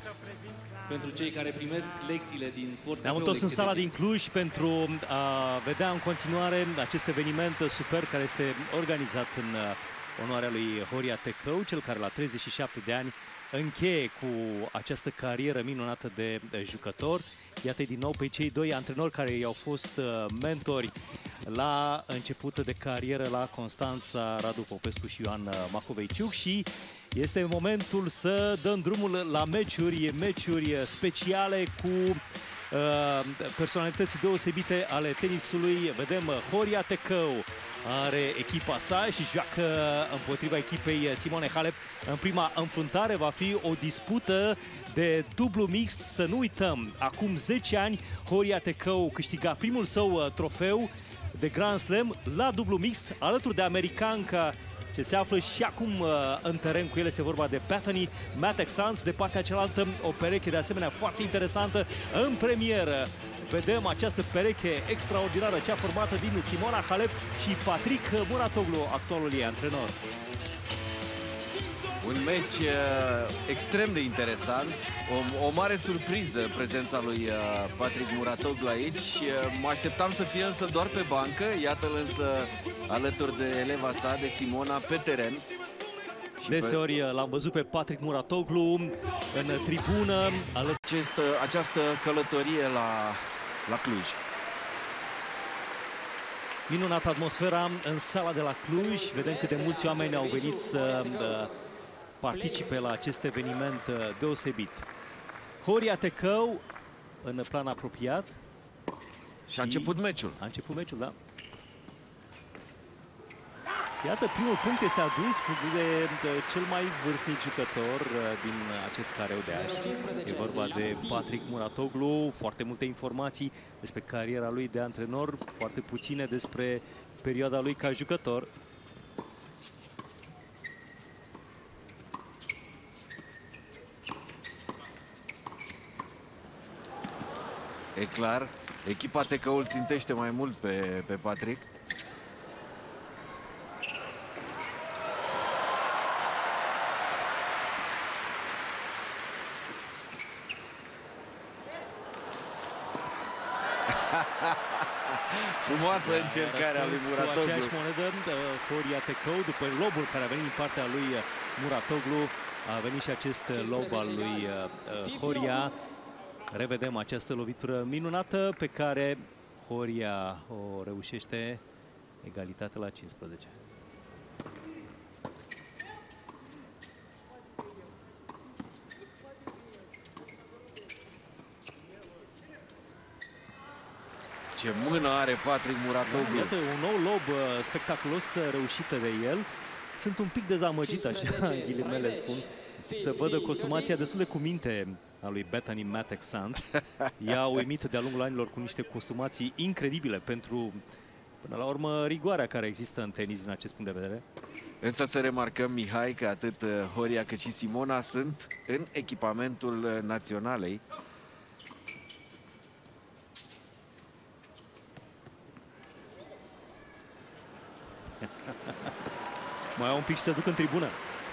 pentru cei care primesc lecțiile din sport. Ne-am întors în sala din Cluj pentru a vedea în continuare acest eveniment super care este organizat în onoarea lui Horia Tecau, cel care la 37 de ani încheie cu această carieră minunată de jucător. Iată din nou pe cei doi antrenori care i-au fost mentori la început de carieră la Constanța, Radu Popescu și Ioan Macoveciuc, și este momentul să dăm drumul la meciuri speciale cu personalități deosebite ale tenisului. Vedem Horia Tecau are echipa sa și joacă împotriva echipei Simona Halep. În prima înfruntare va fi o dispută de dublu mixt. Să nu uităm, acum 10 ani Horia Tecau câștiga primul său trofeu de Grand Slam la dublu mixt alături de americanca ce se află și acum în teren cu ele. Este vorba de Bethanie Mattek-Sands. De partea cealaltă o pereche de asemenea foarte interesantă în premieră. Vedem această pereche extraordinară, cea formată din Simona Halep și Patrick Mouratoglou, actualul ei antrenor. Un meci extrem de interesant, o mare surpriză prezența lui Patrick Mouratoglou aici. Mă așteptam să fie însă doar pe bancă, iată-l însă alături de eleva sa, de Simona, pe teren. Deseori l-am văzut pe Patrick Mouratoglou în tribună. Această călătorie la Cluj. Minunată atmosfera în sala de la Cluj. Vedem cât de mulți oameni au venit să participe la acest eveniment deosebit. Horia Tecau în plan apropiat. Și a început meciul. A început meciul, da. Iată, primul punct este adus de cel mai vârstnic jucător din acest careu de azi. E vorba de Patrick Mouratoglou. Foarte multe informații despre cariera lui de antrenor, foarte puține despre perioada lui ca jucător. E clar, echipa Tecau îl țintește mai mult pe Patrick. Frumoasă încercarea lui Mouratoglou. Cu aceeași monedă, Horia Tecau, după lobul care a venit din partea lui Mouratoglou, a venit și acest lob al lui Horia. Revedem această lovitură minunată pe care Horia o reușește, egalitate la 15. Ce mână are Patrick Mouratoglou. Iată, un nou lob spectaculos reușită de el. Sunt un pic dezamăgit, așa, ghilimele spun, să văd costumația destul de cu minte a lui Bethanie Mattek-Sands. I-a uimit de-a lungul anilor cu niște costumații incredibile pentru, până la urmă, rigoarea care există în tenis din acest punct de vedere. Însă să remarcăm, Mihai, că atât Horia cât și Simona sunt în echipamentul naționalei. Mai au un pic și se duc în tribună.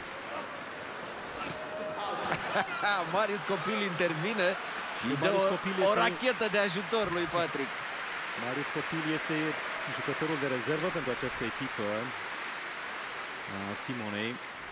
Marius Copil intervine și dă o rachetă de ajutor lui Patrick. Marius Copil este jucătorul de rezervă pentru această echipă a Simonei.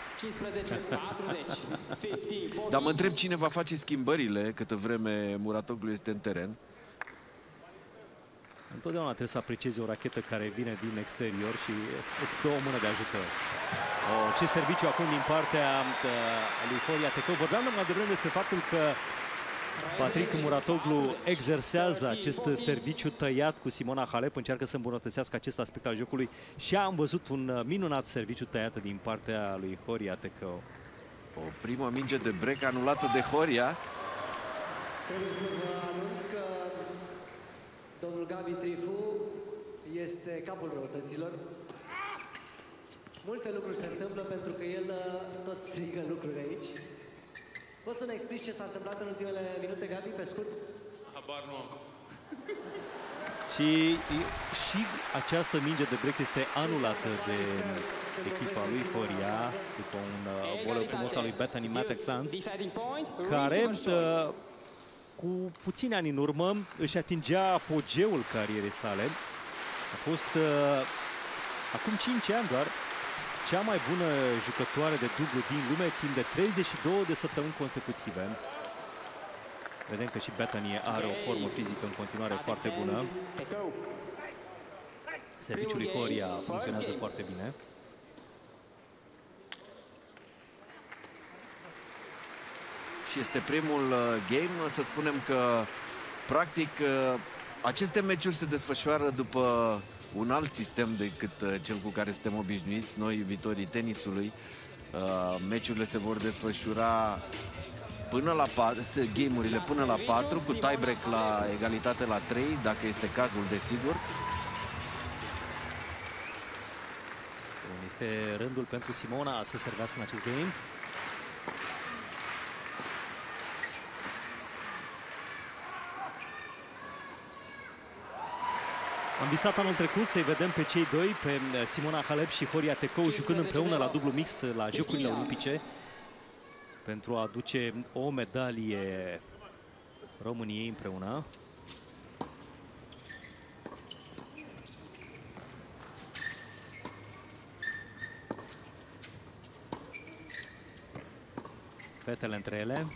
15-40. Dar mă întreb cine va face schimbările câtă vreme Mouratoglou este în teren. Întotdeauna trebuie să apreciezi o rachetă care vine din exterior și îți dă o mână de ajutor. Ce serviciu acum din partea lui Horia Tecau. Vorbeam mai devreme despre faptul că Patrick Mouratoglou exersează acest serviciu tăiat cu Simona Halep, încearcă să îmbunătățească acest aspect al jocului și am văzut un minunat serviciu tăiat din partea lui Horia Tecau. O primă minge de break anulată de Horia. Trebuie să vă anunț că domnul Gabi Trifu este capul răutăților. Multe lucruri se întâmplă pentru că el tot strigă lucruri aici. Poți să ne explici ce s-a întâmplat în ultimele minute, Gabi, pe scurt? Habar nu am. Și această minge de break este anulată de echipa lui Horia, după un voleu frumos al lui Bethanie Mattek-Sands, care cu puțini ani în urmă își atingea apogeul carierei sale. A fost acum 5 ani doar cea mai bună jucătoare de dublu din lume timp de 32 de săptămâni consecutive. Vedem că și Bethanie are o formă fizică în continuare foarte bună. Serviciul lui Horia funcționează foarte bine. Și este primul game, să spunem că practic aceste meciuri se desfășoară după un alt sistem decât cel cu care suntem obișnuiți noi, iubitorii tenisului. Meciurile se vor desfășura până la 4, game-urile până la 4, cu tie-break la egalitate la 3, dacă este cazul, desigur. Este rândul pentru Simona să servească în acest game. Am visat anul trecut să-i vedem pe cei doi, pe Simona Halep și Horia Tecau, jucând împreună la dublu mixt la Jocurile Olimpice, pentru a aduce o medalie României împreună. Fetele între ele.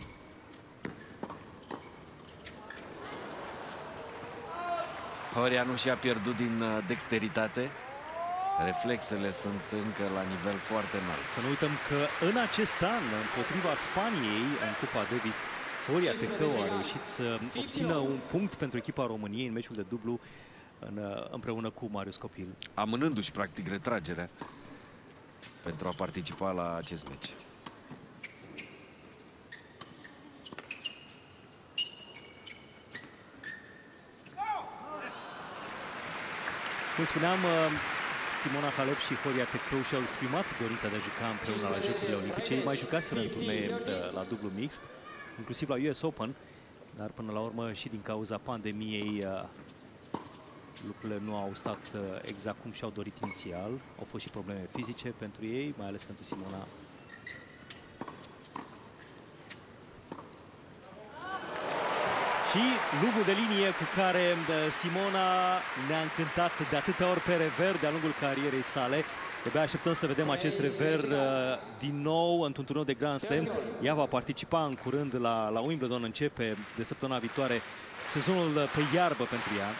Horia nu și-a pierdut din dexteritate. Reflexele sunt încă la nivel foarte înalt. Să nu uităm că în acest an, împotriva Spaniei, în Cupa Davis, Horia Tecau a reușit să obțină un punct pentru echipa României în meciul de dublu împreună cu Marius Copil. Amânându-și practic retragerea pentru a participa la acest meci. Cum spuneam, Simona Halep și Horia Tecau și-au exprimat dorința de a juca împreună la Jocurile Olimpice. Ei mai jucaseră în turnee la dublu mixt, inclusiv la US Open, dar până la urmă și din cauza pandemiei lucrurile nu au stat exact cum și-au dorit inițial. Au fost și probleme fizice pentru ei, mai ales pentru Simona. Și lungul de linie cu care Simona ne-a încântat de atâtea ori pe rever de-a lungul carierei sale. De-abia așteptăm să vedem acest rever din nou într-un turneu de Grand Slam. Ea va participa în curând la Wimbledon, începe de săptămâna viitoare sezonul pe iarbă pentru ea.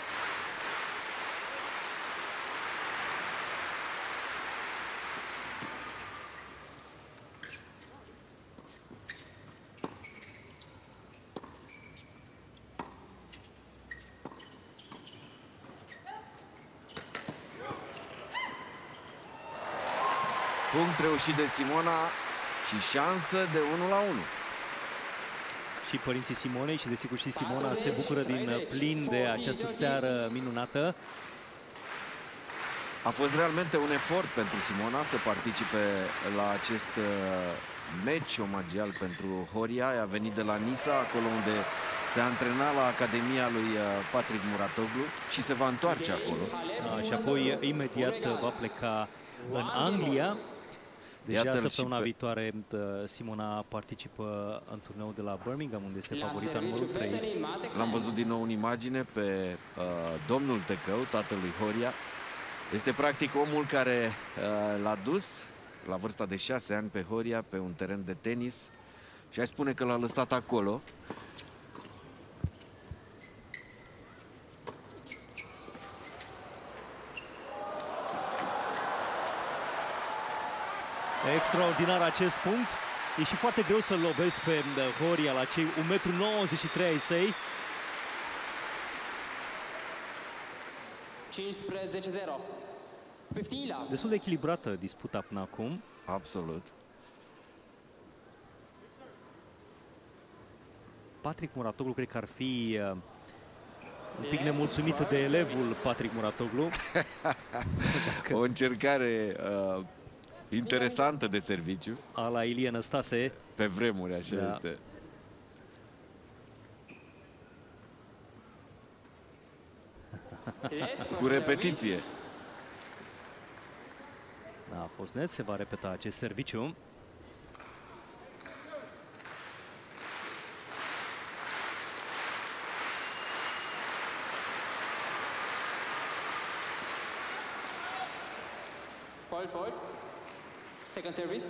Punct reușit de Simona și șansă de 1-1. Și părinții Simonei și desigur și Simona se bucură din plin de această seară minunată. A fost realmente un efort pentru Simona să participe la acest meci omagial pentru Horia. A venit de la Nisa, acolo unde se antrena la Academia lui Patrick Mouratoglou și se va întoarce acolo. Și apoi imediat va pleca în Anglia. Deja săptămâna viitoare Simona participă în turneul de la Birmingham, unde este favorita numărul 3. L-am văzut din nou în imagine pe domnul Tecau, tatălui Horia. Este practic omul care l-a dus la vârsta de 6 ani pe Horia pe un teren de tenis și aș spune că l-a lăsat acolo. Extraordinar acest punct. E și foarte greu să-l lovesc pe Horia la cei 1,93 m ai săi. 15-0. Destul de echilibrată disputa până acum. Absolut. Patrick Mouratoglou cred că ar fi un pic nemulțumit de elevul Patrick Mouratoglou. O încercare interesantă de serviciu. A la Ilie Năstase. Pe vremuri, așa este. Cu repetiție. Da, a fost net. Se va repeta acest serviciu. Fault. Second service.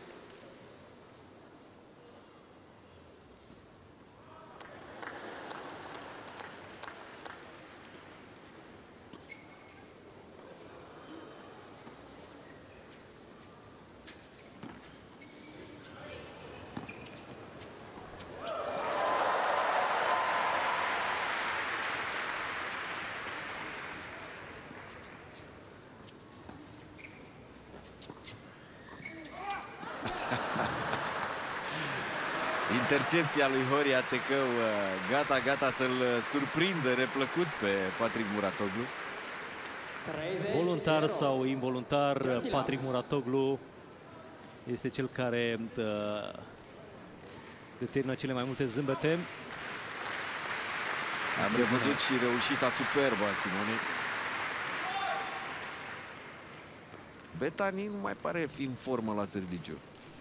Intercepția lui Horia Tecau, gata să-l surprindă neplăcut pe Patrick Mouratoglou. Voluntar sau involuntar, Patrick Mouratoglou este cel care determină cele mai multe zâmbete. Am revăzut și reușita superbă a Simonei. Bethanie nu mai pare fi în formă la serviciu.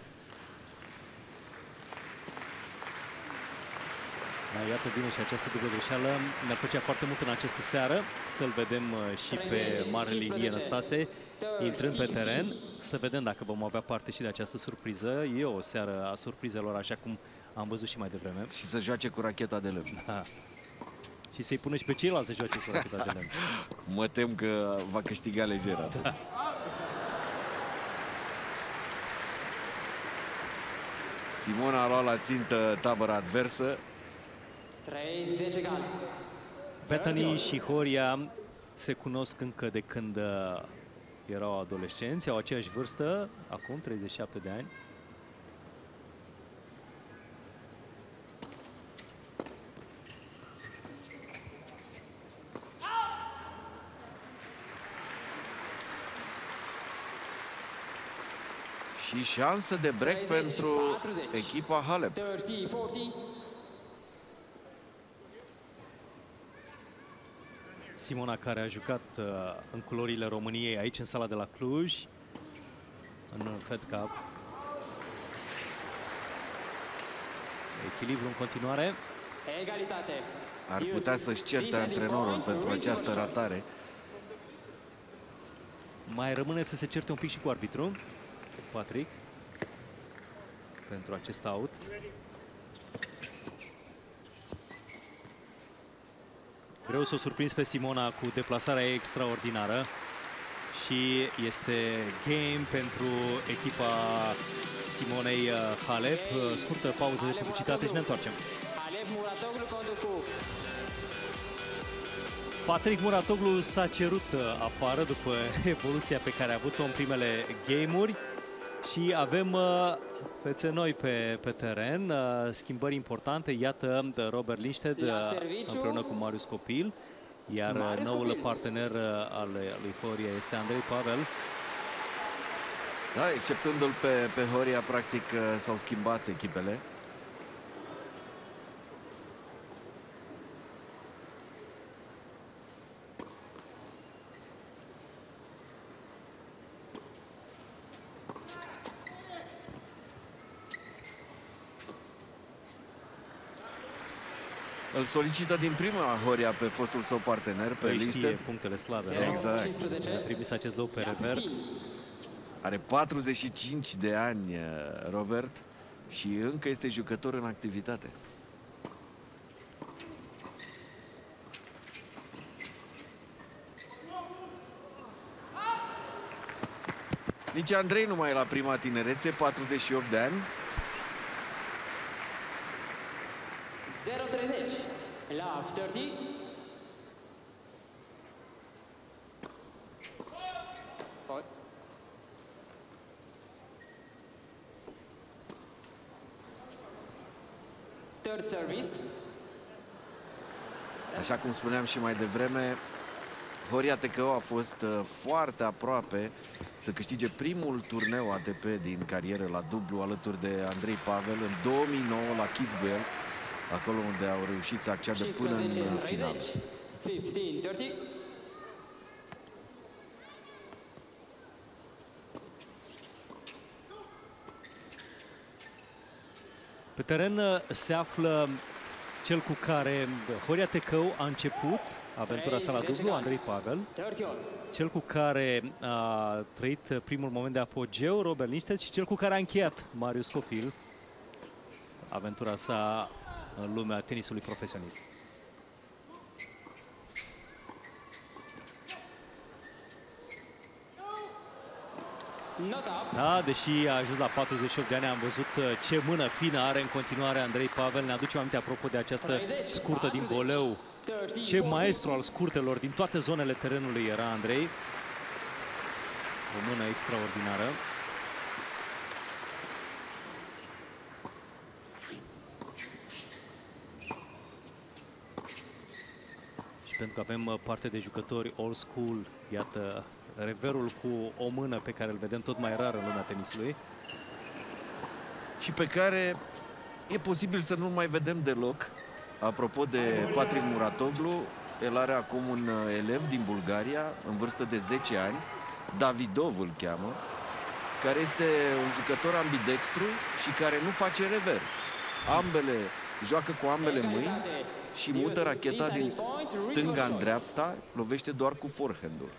Iată, vine și această dublă greșeală. Ne-ar plăcea foarte mult în această seară să-l vedem și pe marele Ilie Năstase intrând pe teren. Să vedem dacă vom avea parte și de această surpriză. E o seară a surprizelor, așa cum am văzut și mai devreme. Și să joace cu racheta de lemn. Da. Și să-i pună și pe ceilalți să joace cu racheta de lemn. Mă tem că va câștiga lejer atunci. Da. Simona a luat la țintă tabăra adversă. 30 egal. Bethanie și Horia se cunosc încă de când erau adolescenți, au aceeași vârstă, acum 37 de ani. Și șansă de break 30, pentru 40. Echipa Halep. 30, 40. Simona, care a jucat în culorile României aici în sala de la Cluj, în Fed Cup. Echilibru în continuare. Egalitate. Ar putea să-și certe antrenorul pentru această ratare. Mai rămâne să se certe un pic și cu arbitru, Patrick, pentru acest out. Greu să o surprins pe Simona cu deplasarea extraordinară și este game pentru echipa Simonei Halep. Scurtă pauză de publicitate și ne întoarcem. Patrick Mouratoglou s-a cerut afară după evoluția pe care a avut-o în primele game-uri și avem fețe noi pe teren, schimbări importante. Iată Robert Lindstedt împreună cu Marius Copil, iar noul partener al lui Horia este Andrei Pavel. Da, exceptându-l pe Horia, practic s-au schimbat echipele. Îl solicită din prima Horia pe fostul său partener, pe Lindstedt. Știe punctele slabe. Exact. A trimis acest loc pe rever. Are 45 de ani Robert și încă este jucător în activitate. Nici Andrei nu mai e la prima tinerețe, 48 de ani. 0-30. Love 30. Third service. Așa cum spuneam și mai devreme, Horia Tecau a fost foarte aproape să câștige primul turneu ATP din carieră la dublu alături de Andrei Pavel în 2009 la Kitzbühel, acolo unde au reușit să acceadă până în final. 15-30. Pe teren se află cel cu care Horia Tecau a început aventura sa la dublu, Andrei Pavel. Cel cu care a trăit primul moment de apogeu, Robert Lindstedt, și cel cu care a încheiat, Marius Copil, aventura sa în lumea tenisului profesionist. Da, deși a ajuns la 48 de ani, am văzut ce mână fină are în continuare Andrei Pavel. Ne aducem aminte apropo de această scurtă din voleu. Ce maestru al scurtelor din toate zonele terenului era Andrei. O mână extraordinară. Și pentru că avem parte de jucători old school, iată reverul cu o mână pe care îl vedem tot mai rar în lumea tenisului. Și pe care e posibil să nu mai vedem deloc. Apropo de Patrick Mouratoglou, el are acum un elev din Bulgaria, în vârstă de 10 ani, Davidov îl cheamă, care este un jucător ambidextru și care nu face rever. Joacă cu ambele mâini și mută racheta din stânga în dreapta, lovește doar cu forehand-ul.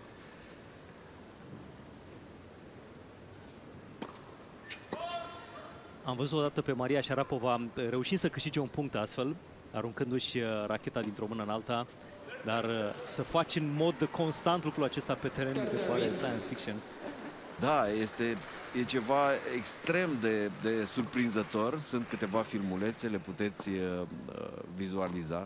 Am văzut odată pe Maria Sharapova reușind să câștige un punct astfel, aruncându-și racheta dintr-o mână în alta, dar să faci în mod constant lucrul acesta pe teren mi se pare science fiction. Da, e ceva extrem de surprinzător. Sunt câteva filmulețe, le puteți vizualiza.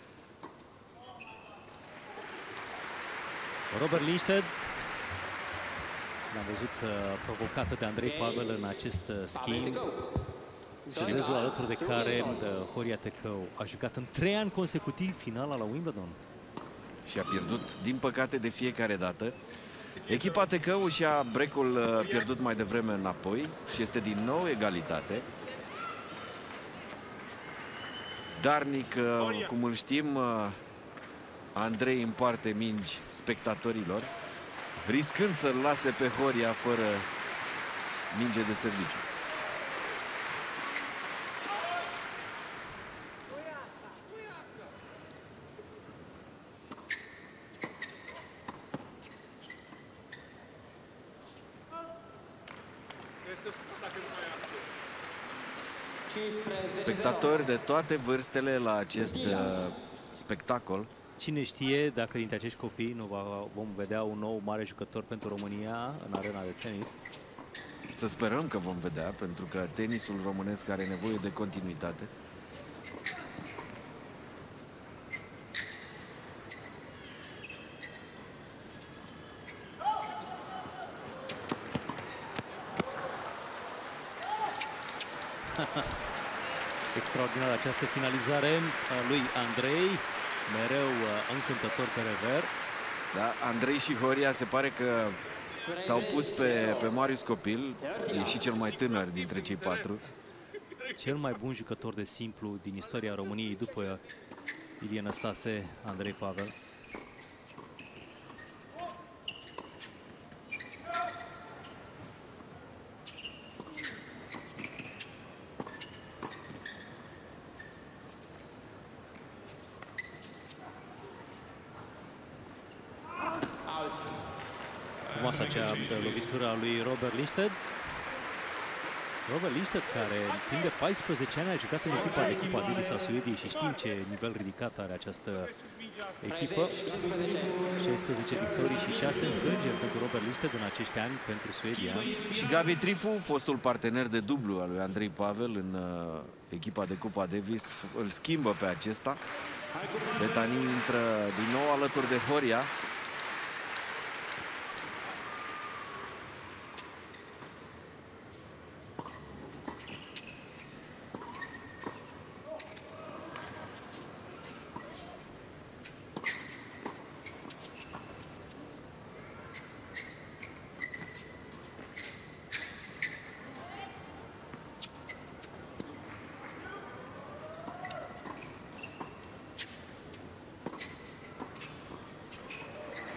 Robert Lindstedt l-am văzut provocată de Andrei Pavel în acest schimb. Chinezul alături de care Horia Tecau a jucat în 3 ani consecutiv finala la Wimbledon. Și a pierdut, din păcate, de fiecare dată. Echipa Tecau și-a break-ul pierdut mai devreme înapoi și este din nou egalitate. Darnic, cum îl știm, Andrei împarte mingi spectatorilor, riscând să-l lase pe Horia fără minge de serviciu. Spectatori de toate vârstele la acest spectacol. Cine știe dacă dintre acești copii nu vom vedea un nou mare jucător pentru România în arena de tenis. Să sperăm că vom vedea, pentru că tenisul românesc are nevoie de continuitate. Extraordinară această finalizare a lui Andrei, mereu încântător pe rever. Da, Andrei și Horia se pare că s-au pus pe Marius Copil, e și cel mai tânăr dintre cei 4. Cel mai bun jucător de simplu din istoria României după Ilie Năstase, Andrei Pavel. Frumoasă acea lovitură a lui Robert Lindstedt. Robert Lindstedt, care timp de 14 ani a jucat în echipa de Cupa Davis a Suediei și știm ce nivel ridicat are această echipă. 16 victorii și 6 înfrângeri pentru Robert Lindstedt în acești ani pentru Suedia. Și Gavi Trifu, fostul partener de dublu al lui Andrei Pavel în echipa de Cupa Davis, îl schimbă pe acesta. Bethanie intră din nou alături de Horia.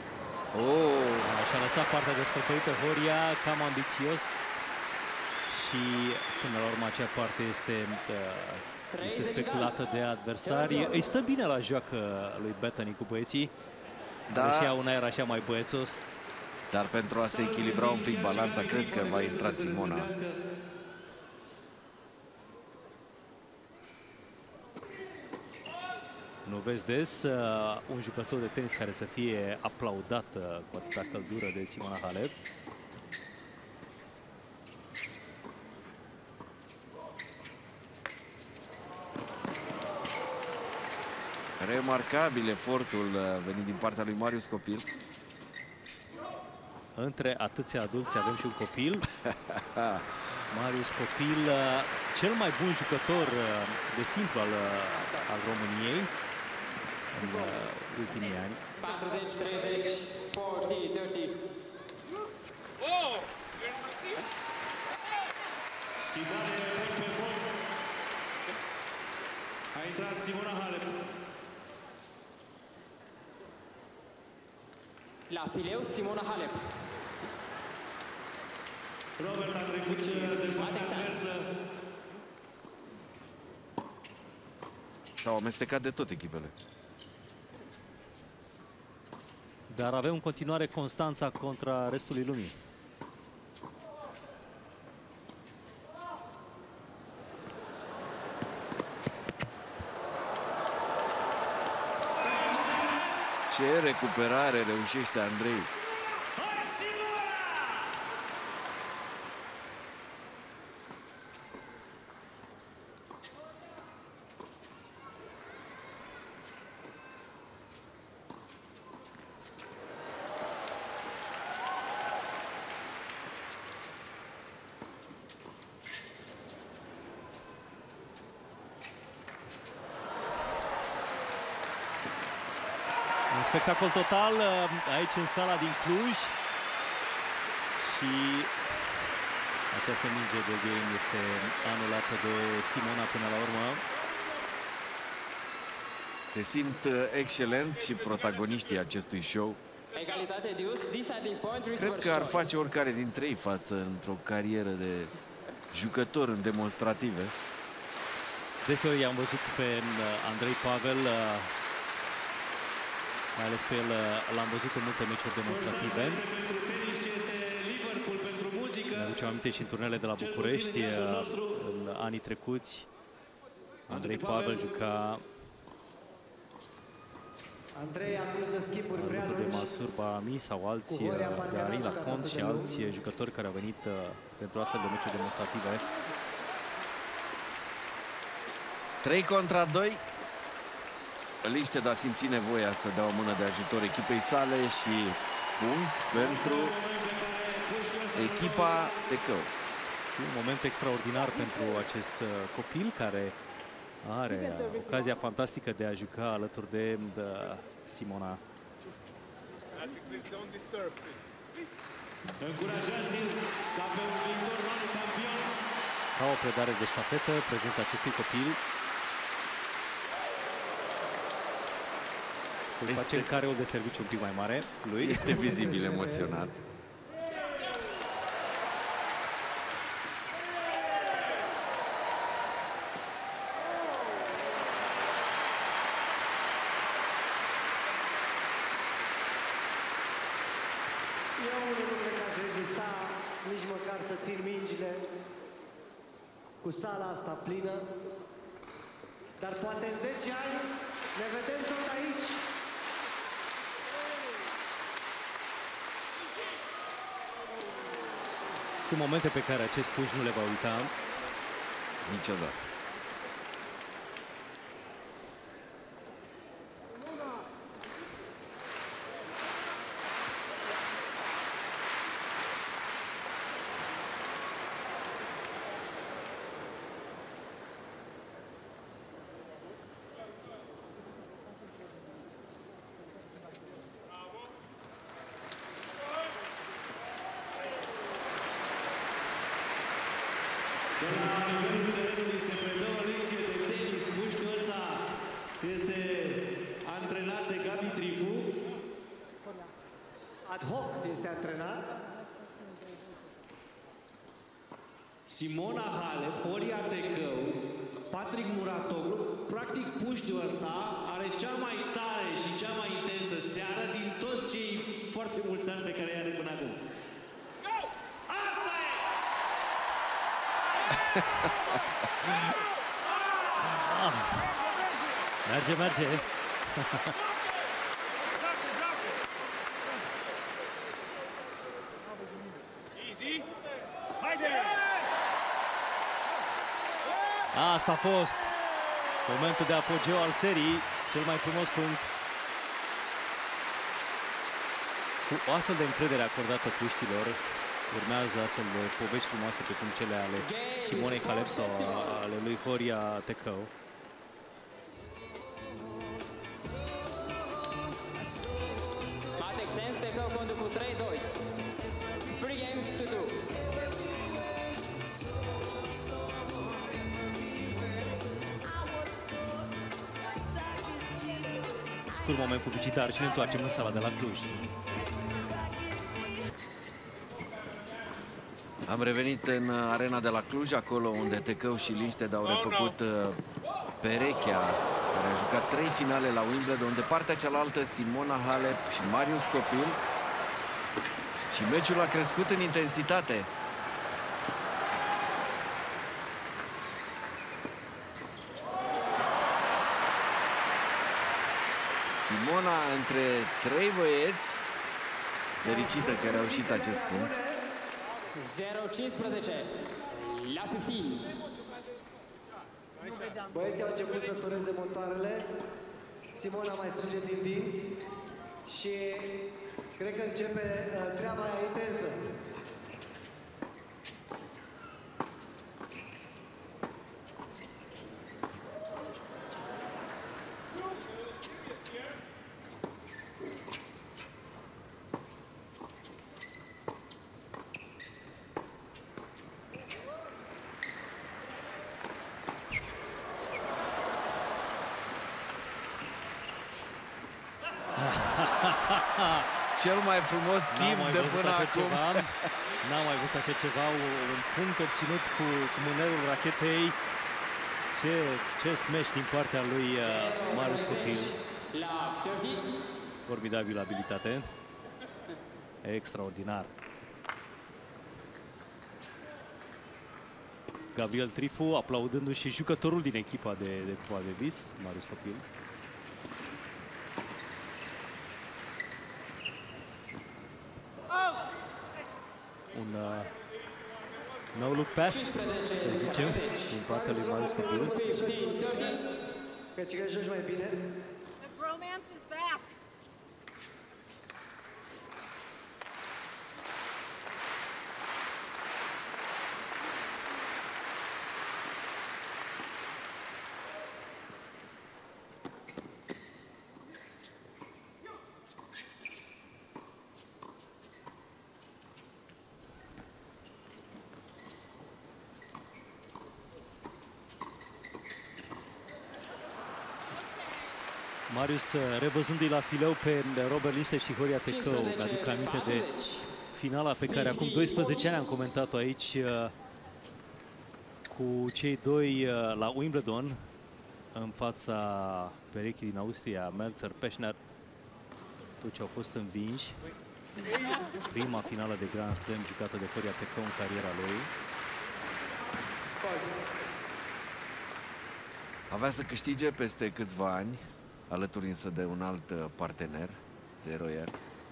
Și-a lăsat partea descoperită Horia, cam ambițios. și până la urmă acea parte este speculată de adversari. Îi stă bine la joacă lui Bethanie cu băieții. Da. Și ea un aer așa mai băiețos. Dar pentru a se echilibra un pic balanța, cred că va intra Simona. Nu vezi des un jucător de tenis care să fie aplaudat cu atâta căldură de Simona Halep. Remarcabil efortul venit din partea lui Marius Copil. Între atâția adulți avem și un copil. Marius Copil, cel mai bun jucător de simplu al României în ultimii ani. 40, 30, 40, 30. Schimbare de post pe post. A intrat Simona Halep. La fileu, Simona Halep. Robert a trecut de partea adversă. S-au amestecat de tot echipele. Dar avem în continuare Constanța contra restului lumii. Ce recuperare reușește Andrei. Un spectacol total aici în sala din Cluj. Și această minge de game este anulată de Simona până la urmă. Se simt excelent și protagoniștii acestui show. Egalitate deciding point, Cred că ar face oricare dintre ei față într-o carieră de jucător în demonstrative. Deseori i-am văzut pe Andrei Pavel, mai ales pe el l-am văzut în multe meciuri demonstrative. Ne aducem aminte și în turnele de la București în anii trecuți. Andrei Pavel juca Andrei acuză schimburi prea alături de lungi. Masur Bahami sau alții, de Ari Lacont și alți jucători care au venit pentru astfel de meciuri demonstrative. 3 contra 2. Lindstedt a simțit nevoia să dea o mână de ajutor echipei sale și punct pentru echipa Tecau. Un moment extraordinar pentru acest copil care are ocazia fantastică de a juca alături de Simona. Încurajați-l ca pe un viitor mare campion. Ca o predare de ștafetă, prezența acestui copil. Îl face în careul de serviciu un pic mai mare lui. Este vizibil emoționat. Eu nu cred că aș rezista nici măcar să țin mingile cu sala asta plină. Dar poate în 10 ani ne vedem tot aici. Sunt momente pe care acest puș nu le va uita. Niciodată. De la nivelul terenului se Simona Halep, Horia Tecau, Patrick Mouratoglou. Practic, puștiul ăsta are cea mai tare și cea mai intensă seară din toți cei foarte mulți ani pe care i-are până acum. Asta e! Merge, merge. Asta a fost momentul de apogeu al serii, cel mai frumos punct. Cu o astfel de încredere acordată puștilor, urmează astfel de povești frumoase precum cele ale Simonei Halep sau ale lui Horia Tecau. Mattek-Sands, Tecau conduc cu 3-2. 3 games to 2. Scurt moment publicitar și ne întoarcem în sala de la Cluj. Am revenit în arena de la Cluj, acolo unde Tecau și Lindstedt au refăcut perechea care a jucat 3 finale la Wimbledon. De partea cealaltă, Simona Halep și Marius Copil. Și meciul a crescut în intensitate. Simona între 3 băieți, fericită că a reușit acest punct. 0-15 la 15. Băieții au început să tureze motoarele. Simona mai strânge din dinți și cred că începe treaba aia intensă. Cel mai frumos timp de până acum. N-am mai văzut așa ceva, un punct obținut cu mânerul rachetei. Ce smash din partea lui Marius Copil. La 30. Formidabilă abilitate. Extraordinar. Gabriel Trifu aplaudându-și jucătorul din echipa de Cupa Davis, Marius Copil. Un no look pass, să zicem, din partea lui Marius Copil. Că joci mai bine. The bromance is back. Marius, revăzându-i la fileu pe Robert Lindstedt și Horia Tecau, aduc aminte de finala pe care acum 12 ani am comentat-o aici cu cei doi la Wimbledon, în fața perechii din Austria, Melzer-Pechner, toți au fost învinși. Prima finală de Grand Slam jucată de Horia Tecau în cariera lui. Avea să câștige peste câțiva ani, alături însă de un alt partener, de Royer.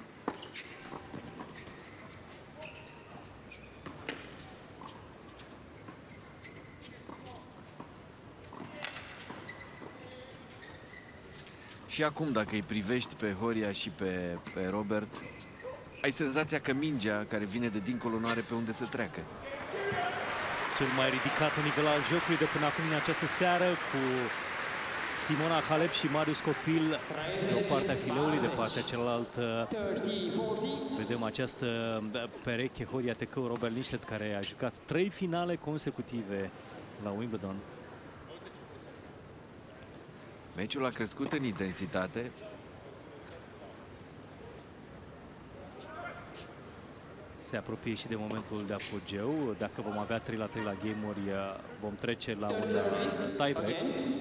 Și acum, dacă îi privești pe Horia și pe Robert, ai senzația că mingea care vine de dincolo nu are pe unde să treacă. Cel mai ridicat nivel al jocului de până acum în această seară, cu Simona Halep și Marius Copil de o parte a fileului, de partea cealaltă vedem această pereche Horia Tecau, Robert Lindstedt, care a jucat 3 finale consecutive la Wimbledon. Meciul a crescut în intensitate. se apropie și de momentul de apogeu. Dacă vom avea 3-3 la game-uri, vom trece la un tie-break.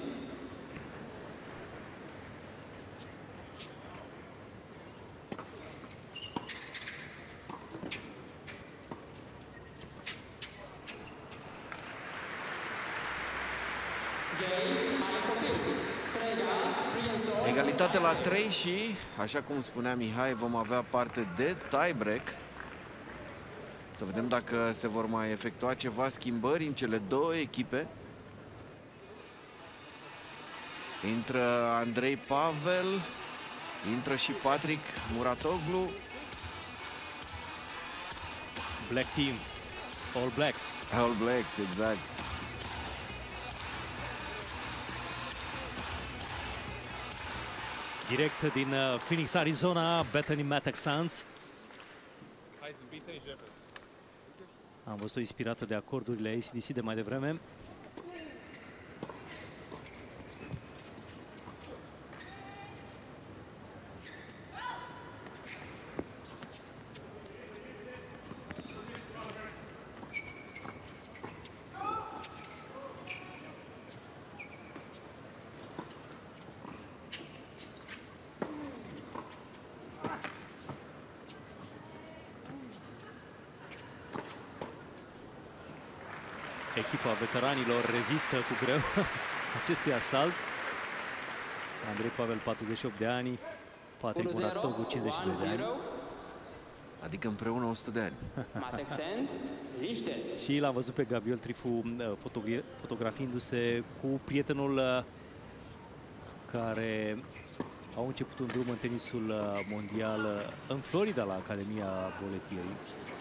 Egalitate la 3 și, așa cum spunea Mihai, vom avea parte de tie-break. Să vedem dacă se vor mai efectua ceva schimbări în cele două echipe. Intră Andrei Pavel, intră și Patrick Mouratoglou. Black Team, All Blacks. All Blacks, exact. Direct din Phoenix, Arizona, Bethanie Mattek-Sands. Am văzut-o inspirată de acordurile AC/DC de mai devreme. Echipa veteranilor rezistă cu greu acestui asalt. Andrei Pavel, 48 de ani, Patrick Mouratoglou, 52 de ani. Adică împreună 100 de ani. Și l-am văzut pe Gabriel Trifu fotografiindu-se cu prietenul care au început un drum în tenisul mondial în Florida, la Academia Boletierii.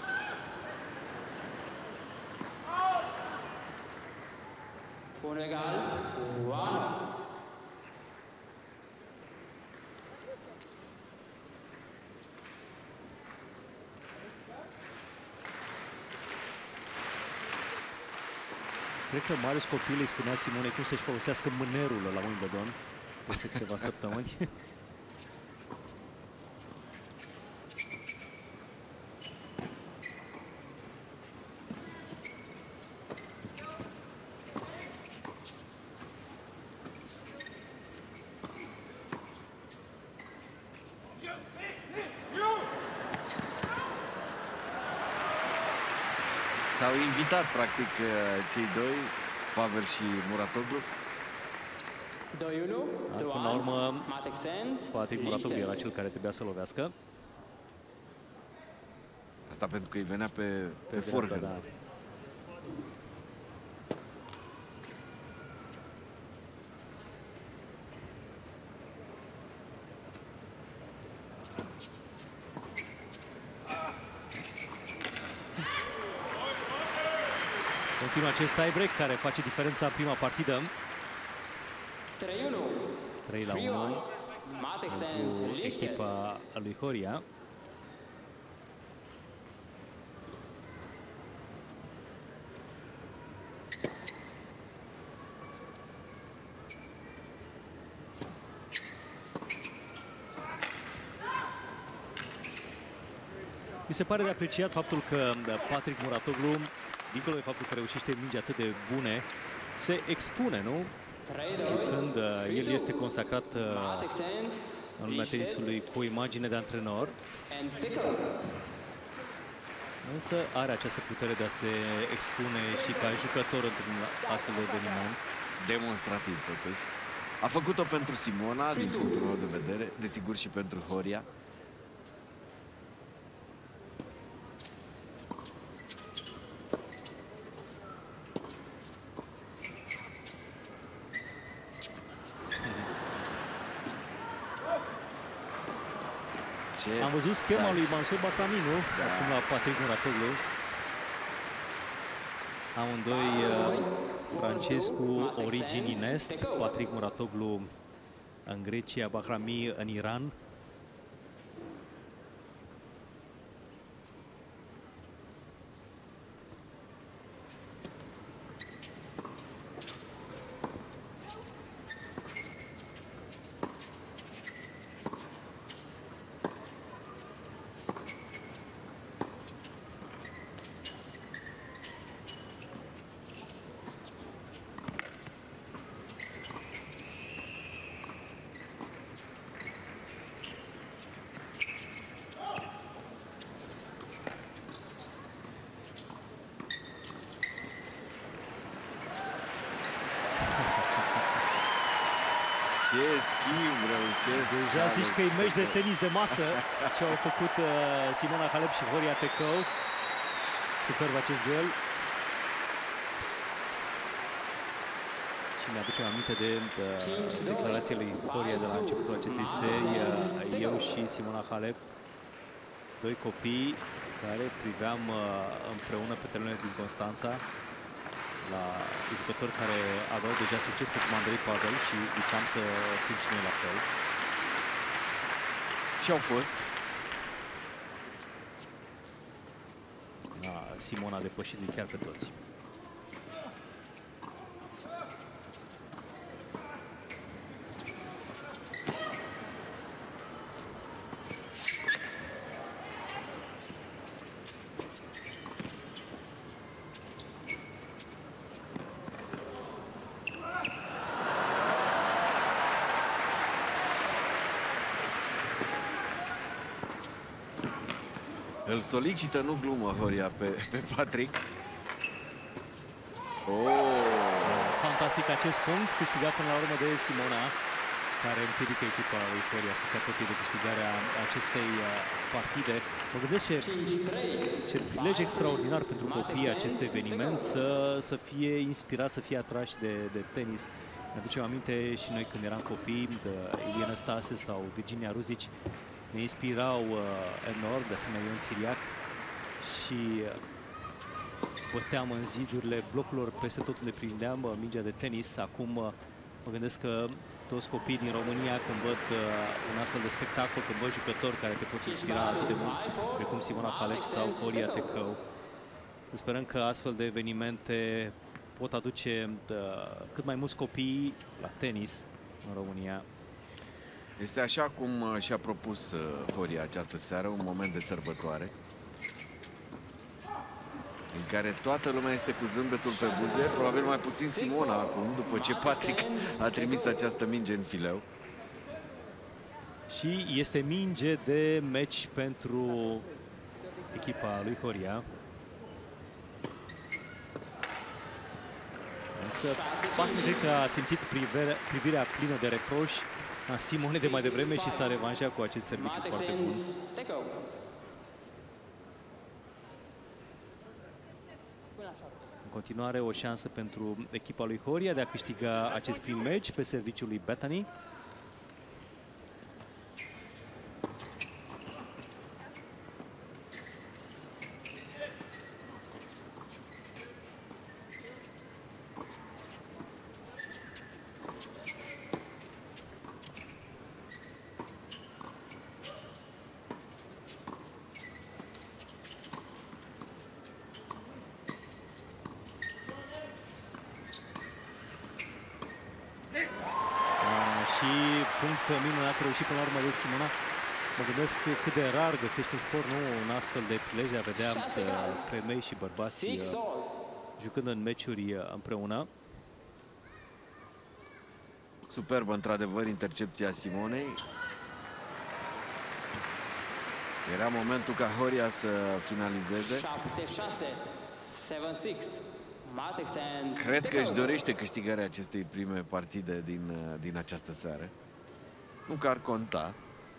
Un egal, 1. Cred că Marius Copil îi spunea Simonei cum să-și folosească mânerul la Wimbledon peste câteva săptămâni. S-au invitat, practic, cei doi, Pavel și Mouratoglou. 2-1. Până la urmă, Patrick Mouratoglou era cel care trebuia să lovească. Asta pentru că îi venea pe forehand. Da. Continuă acest tie-break care face diferența în prima partidă. 3-1 pentru echipa lui Horia. Mi se pare de apreciat faptul că Patrick Mouratoglou, dincolo de faptul că reușește mingi atât de bune, se expune, nu? Când el este consacrat în lumea tenisului cu o imagine de antrenor. Însă are această putere de a se expune și ca jucător într-un astfel de eveniment. Demonstrativ, totuși. A făcut-o pentru Simona, din punctul meu de vedere, desigur și pentru Horia. Am văzut schema lui Mansur Bataminu, acum la Patrick Mouratoglou. Amândoi francezi cu origini în est, Patrick Mouratoglou în Grecia, Bahrami în Iran. Ce schimb reușesc! Deja zici că e meci de tenis de masă ce au făcut Simona Halep și Horia Tecau. Superb acest duel. Și mi-aducem aminte de declarația lui Horia de la începutul acestei serii. Eu și Simona Halep, doi copii care priveam împreună pe terenurile din Constanța la jucători care aveau deja succes pe Andrei Pavel și visam să fim și noi la fel. Și au fost. Simona a depășit chiar pe toți. Îl solicită, nu glumă, Horia pe Patrick. Fantastic acest punct, câștigat până la urmă de Simona, care împiedică echipa lui Horia să se apropie de câștigarea acestei partide. Mă gândesc ce prilej extraordinar pentru copiii acest eveniment să fie inspirați, să fie atrași de tenis. Ne aducem aminte și noi când eram copii, de Iliana Stase sau Virginia Ruzici, ne inspirau enorm, de asemenea Ion Țiriac, și băteam în zidurile blocurilor peste tot unde prindeam mingea de tenis. Acum mă gândesc că toți copiii din România, când văd un astfel de spectacol, când văd jucători care te pot inspira atât de mult, precum Simona Halep sau Horia Tecau, sperăm că astfel de evenimente pot aduce cât mai mulți copii la tenis în România. Este așa cum și-a propus Horia această seară, un moment de sărbătoare în care toată lumea este cu zâmbetul pe buze, probabil mai puțin Simona acum, după ce Patrick a trimis această minge în fileu. Și este minge de meci pentru echipa lui Horia. Însă Patrick a simțit privirea plină de reproș a Simone de mai devreme și s-a revanșat cu acest serviciu foarte bun. În continuare o șansă pentru echipa lui Horia de a câștiga acest prim meci pe serviciul lui Bethanie. Punct minunat reușit până la urmă de Simona. Mă gândesc cât de rar găsești în sport, nu, un astfel de prilej. Vedeam femei și bărbați jucând în meciuri împreună. Superbă, într-adevăr, intercepția Simonei. Era momentul ca Horia să finalizeze. 7-6, 7-6. Cred că își dorește câștigarea acestei prime partide din această seară. Nu că ar conta.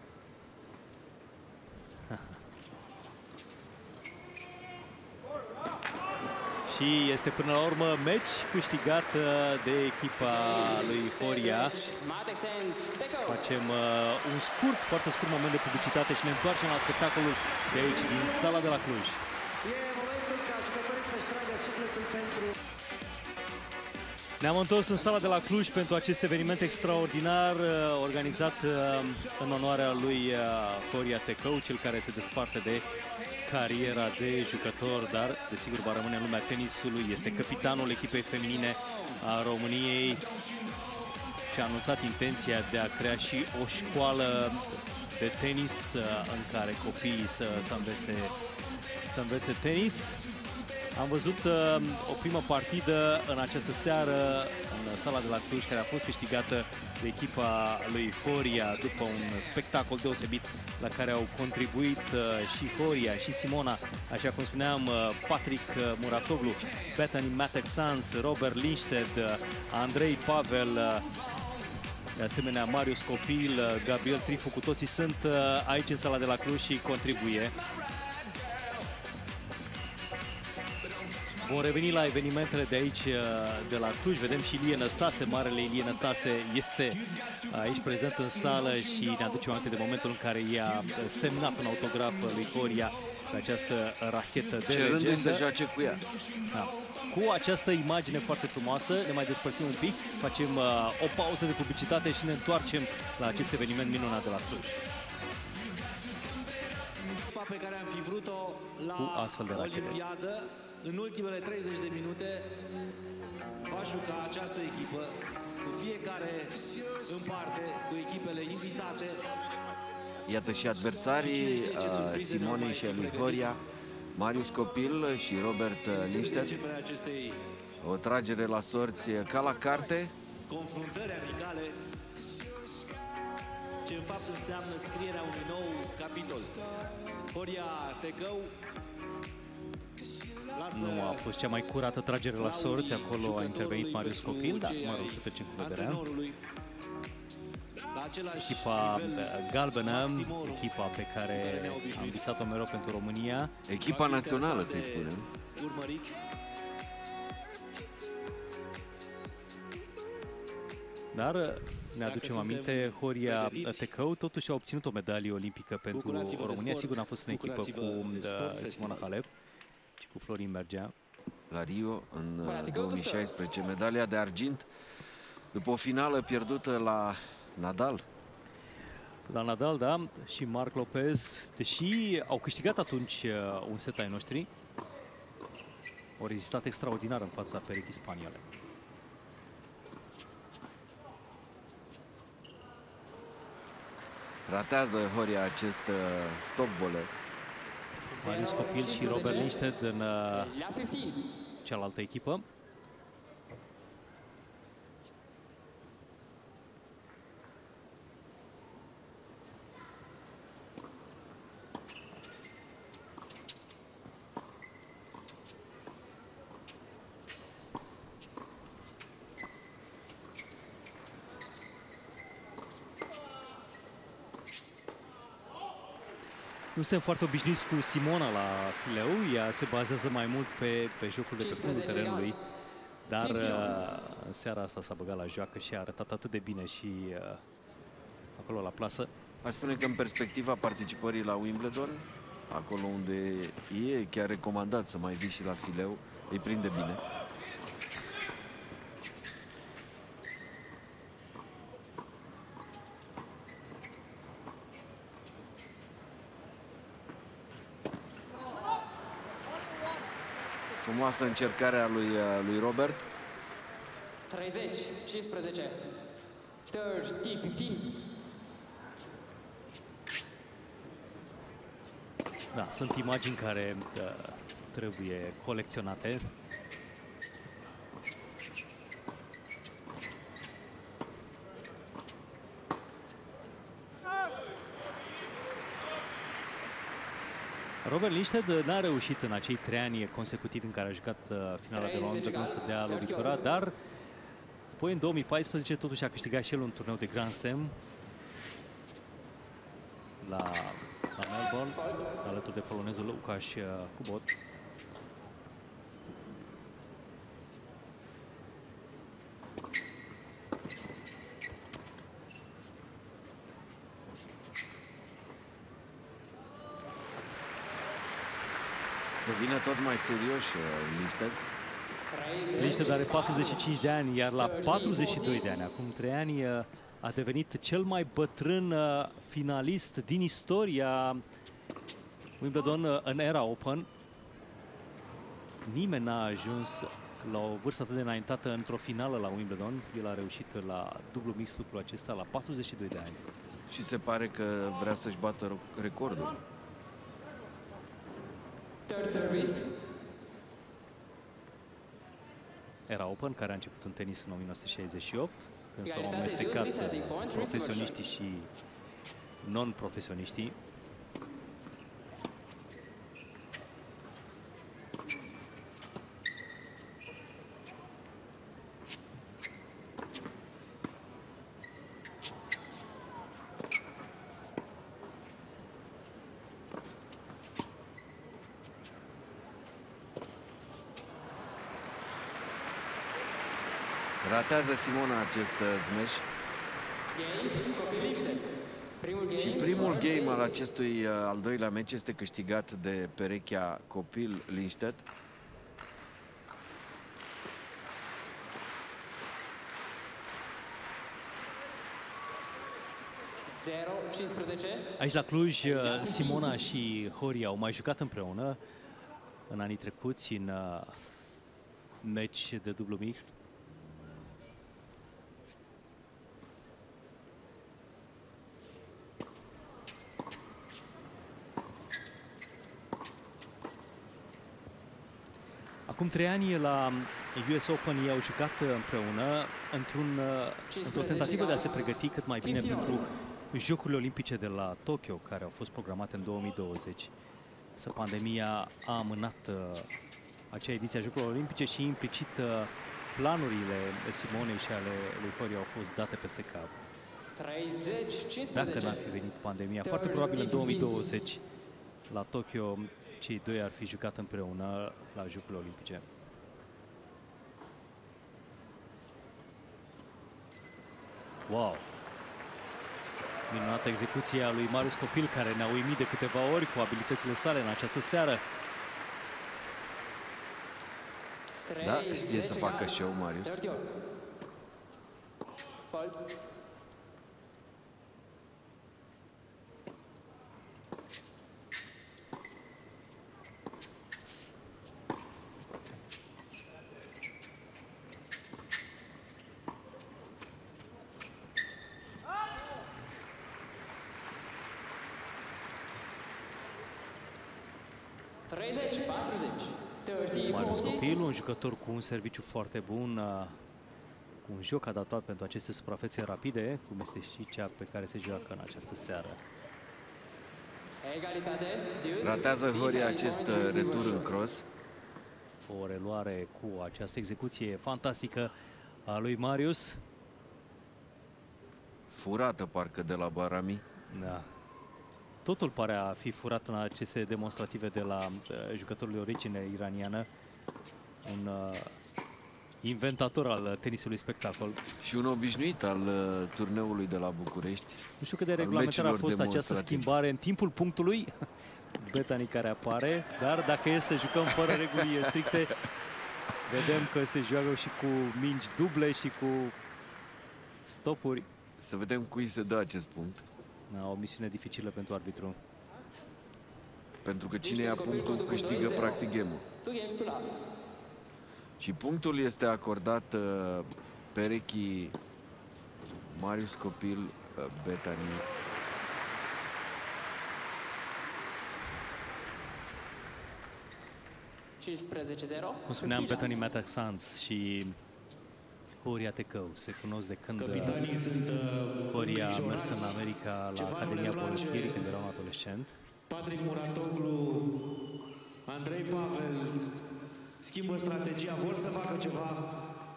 Și este până la urmă meci câștigat de echipa lui Horia. Facem un foarte scurt moment de publicitate și ne întoarcem la spectacolul de aici, din sala de la Cluj. Ne-am întors în sala de la Cluj pentru acest eveniment extraordinar organizat în onoarea lui Horia Tecau, cel care se desparte de cariera de jucător, dar desigur va rămâne în lumea tenisului. Este capitanul echipei feminine a României și a anunțat intenția de a crea și o școală de tenis în care copiii să învețe tenis. Am văzut o primă partidă în această seară în sala de la Cluj, care a fost câștigată de echipa lui Horia după un spectacol deosebit la care au contribuit și Horia și Simona, așa cum spuneam, Patrick Mouratoglou, Bethanie Mattek-Sands, Robert Lindstedt, Andrei Pavel, De asemenea, Marius Copil, Gabriel Trifu, cu toții sunt aici în sala de la Cluj și contribuie. Vom reveni la evenimentele de aici, de la Cluj. Vedem și Ilie Năstase, marele Ilie Năstase este aici prezent în sală și ne aduce aminte de momentul în care i-a semnat un autograf lui Horia pe această rachetă de legendă. Cerându-i să joace cu ea. Da. Cu această imagine foarte frumoasă ne mai despărțim un pic, facem o pauză de publicitate și ne întoarcem la acest eveniment minunat de la Cluj. Pe care am fi vrut-o la Olimpiadă, în ultimele 30 de minute va juca această echipă cu fiecare în parte, cu echipele invitate. Iată și adversarii Simonei și lui Horia, Marius Copil și Robert Lindstedt. O tragere la sorți ca la carte. Confruntări amicale, ce în fapt înseamnă scrierea unui nou capitol. Horia Tecau nu a fost cea mai curată tragere la sorți, acolo a intervenit Marius Copil, dar mă rog, să trecem cu vederea. Echipa galbenă, echipa pe care am visat-o mereu pentru România. Echipa națională, să-i spunem. Dar ne aducem aminte, Horia Tecau totuși a obținut o medalie olimpică pentru România. Sigur, n-a fost în echipă cu Simona Halep, ci cu Florin Mergea. La Rio, în 2016, medalia de argint după o finală pierdută la Nadal. La Nadal, da, și Marc Lopez, deși au câștigat atunci un set ai noștri, au rezistat extraordinar în fața pereții spaniole. Ratează Horia acest stop-volley. Marius Copil și Robert Lindstedt în cealaltă echipă. Nu suntem foarte obișnuiți cu Simona la fileu, ea se bazează mai mult pe jocul de pe fundul terenului, dar în seara asta s-a băgat la joacă și a arătat atât de bine și acolo la plasă. Aș spune că în perspectiva participării la Wimbledon, acolo unde e chiar recomandat să mai vii și la fileu, îi prinde bine. Frumoasă încercarea lui Robert. 30, 15, 30, 15. Da, sunt imagini care trebuie colecționate. Robert Lindstedt n-a reușit în acei 3 ani consecutivi în care a jucat finala de la Oncourt să dea lovitura, dar apoi în 2014 totuși a câștigat și el un turneu de Grand Slam la Melbourne, alături de polonezul Łukasz Kubot. Devine tot mai serios Lindstedt. Lindstedt are 45 de ani, iar la 42 de ani, acum 3 ani, a devenit cel mai bătrân finalist din istoria Wimbledon în era Open. Nimeni n-a ajuns la o vârstă atât de înaintată într-o finală la Wimbledon. El a reușit la dublu mix lucrul acesta la 42 de ani. Și se pare că vrea să-și bată recordul. Third service. Era Open, care a început în tenis în 1968, când s-au amestecat profesioniștii și non-profesioniștii. Ratează Simona acest smash. Și primul game al acestui al doilea meci este câștigat de perechea Copil-Lindstedt. Aici la Cluj, Simona și Horia au mai jucat împreună în anii trecuți în meci de dublu mixt. Acum 3 ani la US Open ei au jucat împreună într-o tentativă de a se pregăti cât mai bine pentru Jocurile Olimpice de la Tokyo, care au fost programate în 2020. Însă pandemia a amânat acea ediție a Jocurilor Olimpice și implicit planurile Simonei și ale lui Horia au fost date peste cap. Dacă n-ar fi venit pandemia, foarte probabil în 2020 la Tokyo cei doi ar fi jucat împreună la Jocurile Olimpice. Wow! Minunată execuție a lui Marius Copil, care ne-a uimit de câteva ori cu abilitățile sale în această seară. Da, știe să facă show, Marius. Marius Copil, un jucător cu un serviciu foarte bun, cu un joc adaptat pentru aceste suprafețe rapide, cum este și cea pe care se joacă în această seară. Ratează Horia acest retur în cross. O reluare cu această execuție fantastică a lui Marius. Furată parcă de la Barami. Da. Totul pare a fi furat în aceste demonstrative de la jucătorul de origine iraniană. Un inventator al tenisului spectacol. Și un obișnuit al turneului de la București. Nu știu cât de reglementară a fost această schimbare în timpul punctului. Bethanie care apare, dar dacă e să jucăm fără reguli stricte, vedem că se joacă și cu mingi duble și cu stopuri. Să vedem cui se dă acest punct. O misiune dificilă pentru arbitru. Pentru că cine ia punctul câștigă practic game-ul. Și punctul este acordat perechii Marius Copil, Bethanie. Cum spuneam, Bethanie Mattek-Sands și Horia Tecau se cunosc de când Horia a mers în America la Academia Polonskirii când era un adolescent. Mouratoglou, Andrei Pavel schimbă strategia, vor să facă ceva.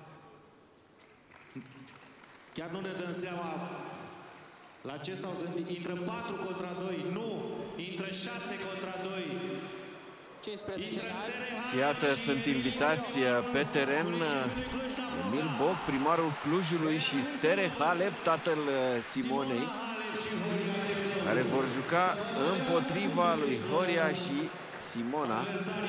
Chiar nu ne dăm seama la ce s-au gândit. Intră 4 contra 2, nu, intră 6 contra 2. Și iată, sunt invitați pe teren Emil Boc, primarul Clujului, și Halep, tatăl Simonei, care vor juca împotriva lui Horia și Simona.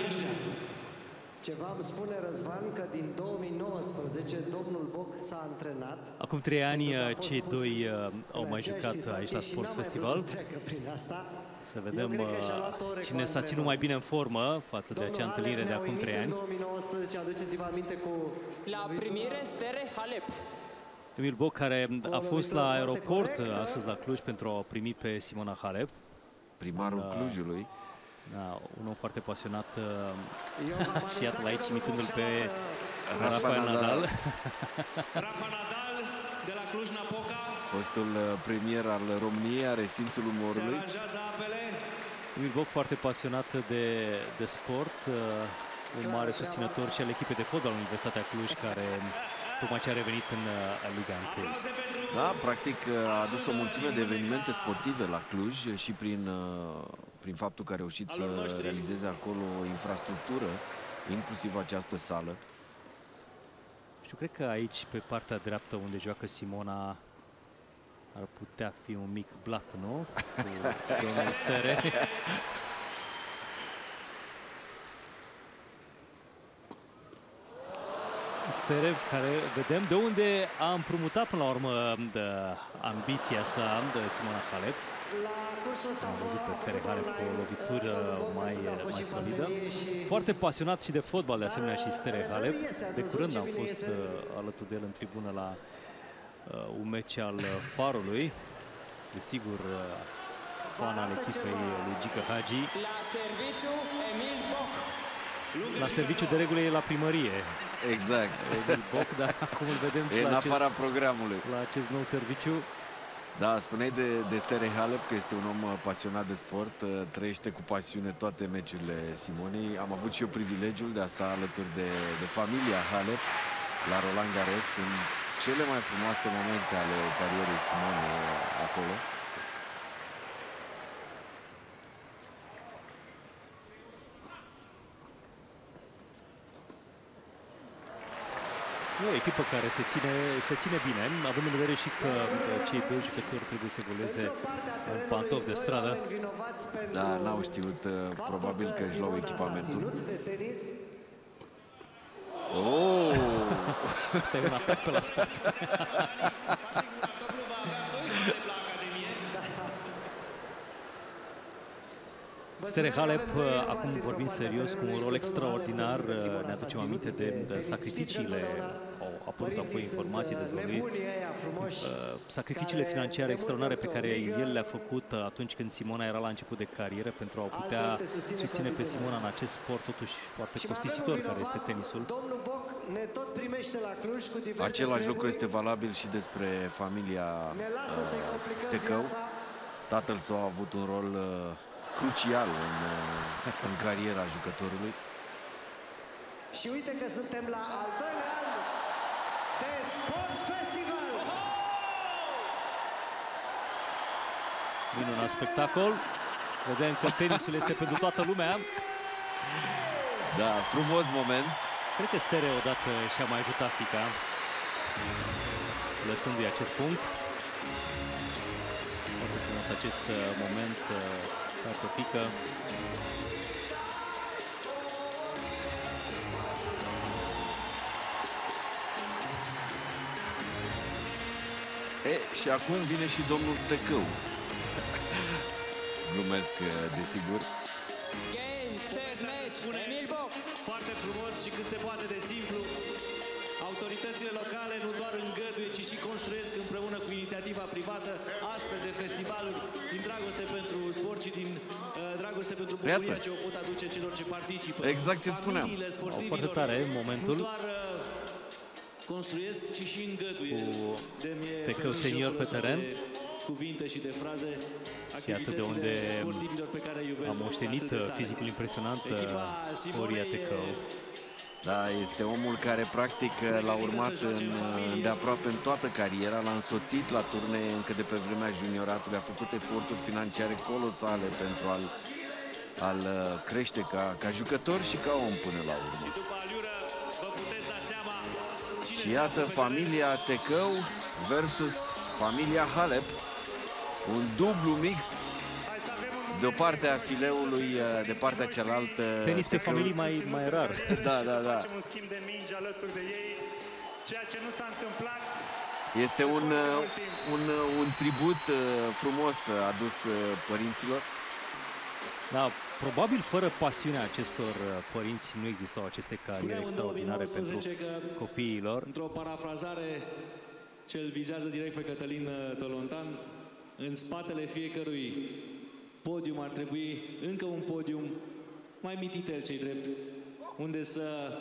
Ceva îmi spune Răzvan că din 2019 domnul Boc s-a antrenat. Acum 3 ani cei doi au mai jucat aici la Sports Festival. Să vedem cine s-a ținut mai bine în formă față de acea întâlnire de acum 3 ani. 2019, aduceți-vă aminte cu... La primire, Halep. Emil Boc, care a fost la aeroport astăzi la Cluj pentru a primi pe Simona Halep. Primarul Clujului. Da, un om foarte pasionat și iată la aici imitându-l pe Rafael Nadal. Rafa Nadal de la Cluj-Napoca. Fostul premier al României, are simțul umorului. Emil Boc foarte pasionat de sport, un mare susținător și al echipei de fotbal în Universitatea Cluj, care tocmai ce a revenit în Liga 1. Da, practic a adus o mulțime de evenimente sportive la Cluj și prin faptul că a reușit să realizeze acolo o infrastructură, inclusiv această sală. știu, cred că aici, pe partea dreaptă, unde joacă Simona, ar putea fi un mic blat, nu? Cu domnul Stere. Stere, care vedem de unde a împrumutat până la urmă ambiția sa de Simona Halep. Am văzut pe Stere Halep cu o lovitură mai solidă. Foarte pasionat și de fotbal, de asemenea, și Stere Halep. De curând am fost alături de el în tribună la un meci al Farului. Desigur, fan al echipei lui Gică Hagi. La serviciu, Emil Boc. La serviciu de regulă e la primărie. Exact. Emil Boc, dar acum îl vedem e în afara programului. La acest nou serviciu. Da, spuneai de Stere Halep că este un om pasionat de sport, trăiește cu pasiune toate meciurile Simonei. Am avut și eu privilegiul de a sta alături de familia Halep la Roland Garros în cele mai frumoase momente ale carierei Simonei acolo. E o echipă care se ține bine, având în vedere și că cei doi jucători trebuie să goleze în pantofi de stradă. Da, n-au știut, probabil că își luau echipamentul. Oh! Asta e un atac pe la spate. Stere Halep, acum vorbim serios, cu un rol extraordinar. Ne aducem aminte de sacrificiile, au apărut apoi informații dezvăluiri, sacrificiile financiare extraordinare pe care el le-a făcut atunci când Simona era la început de carieră pentru a putea susține pe Simona în acest sport totuși foarte costisitor care este tenisul. Același lucru este valabil și despre familia Tecau. Tatăl său a avut un rol crucial în cariera jucătorului. Și uite că suntem la al doilea an de Sports Festival. Minunat spectacol. Vedem că tenisul este pentru toată lumea. Da, frumos moment. Cred că Stere odată și-a mai ajutat fiica, lăsându-i acest punct. Foarte frumos acest moment. Tată pică. Și acum vine și domnul Tecău. Glumesc, desigur. Emil Boc. Foarte frumos și cât se poate de simplu. Autoritățile locale nu doar îngăduie, ci și construiesc împreună cu inițiativa privată astfel de festivaluri din dragoste pentru sport și din dragoste pentru bucuria ce o pot aduce celor ce participă. Exact ce spuneam. Foarte tare momentul. Nu doar construiesc, ci și îngăduie. Tecău senior pe teren. Cuvinte și de fraze. Și atât de unde a moștenit fizicul impresionant Horia Tecau. Da, este omul care practic l-a urmat de aproape în toată cariera, l-a însoțit la turnee încă de pe vremea junioratului, a făcut eforturi financiare colosale pentru a-l crește ca jucător și ca om până la urmă. Și iată familia Tecău versus familia Halep, un dublu mix. De o parte a fileului, de partea cealaltă. Tenis pe familii mai rar. Da. Un schimb de mingi alături de ei, ceea ce nu s-a întâmplat. Este un tribut frumos adus părinților. Da, probabil fără pasiunea acestor părinți nu existau aceste cariere extraordinare pentru copiilor. Într-o parafrazare ce îl vizează direct pe Cătălin Tolontan, în spatele fiecărui podium ar trebui încă un podium mai mititel, ce-i drept, unde să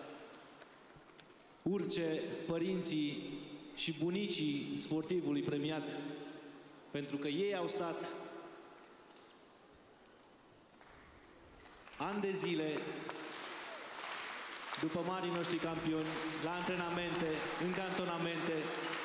urce părinții și bunicii sportivului premiat, pentru că ei au stat ani de zile după marii noștri campioni, la antrenamente, în cantonamente.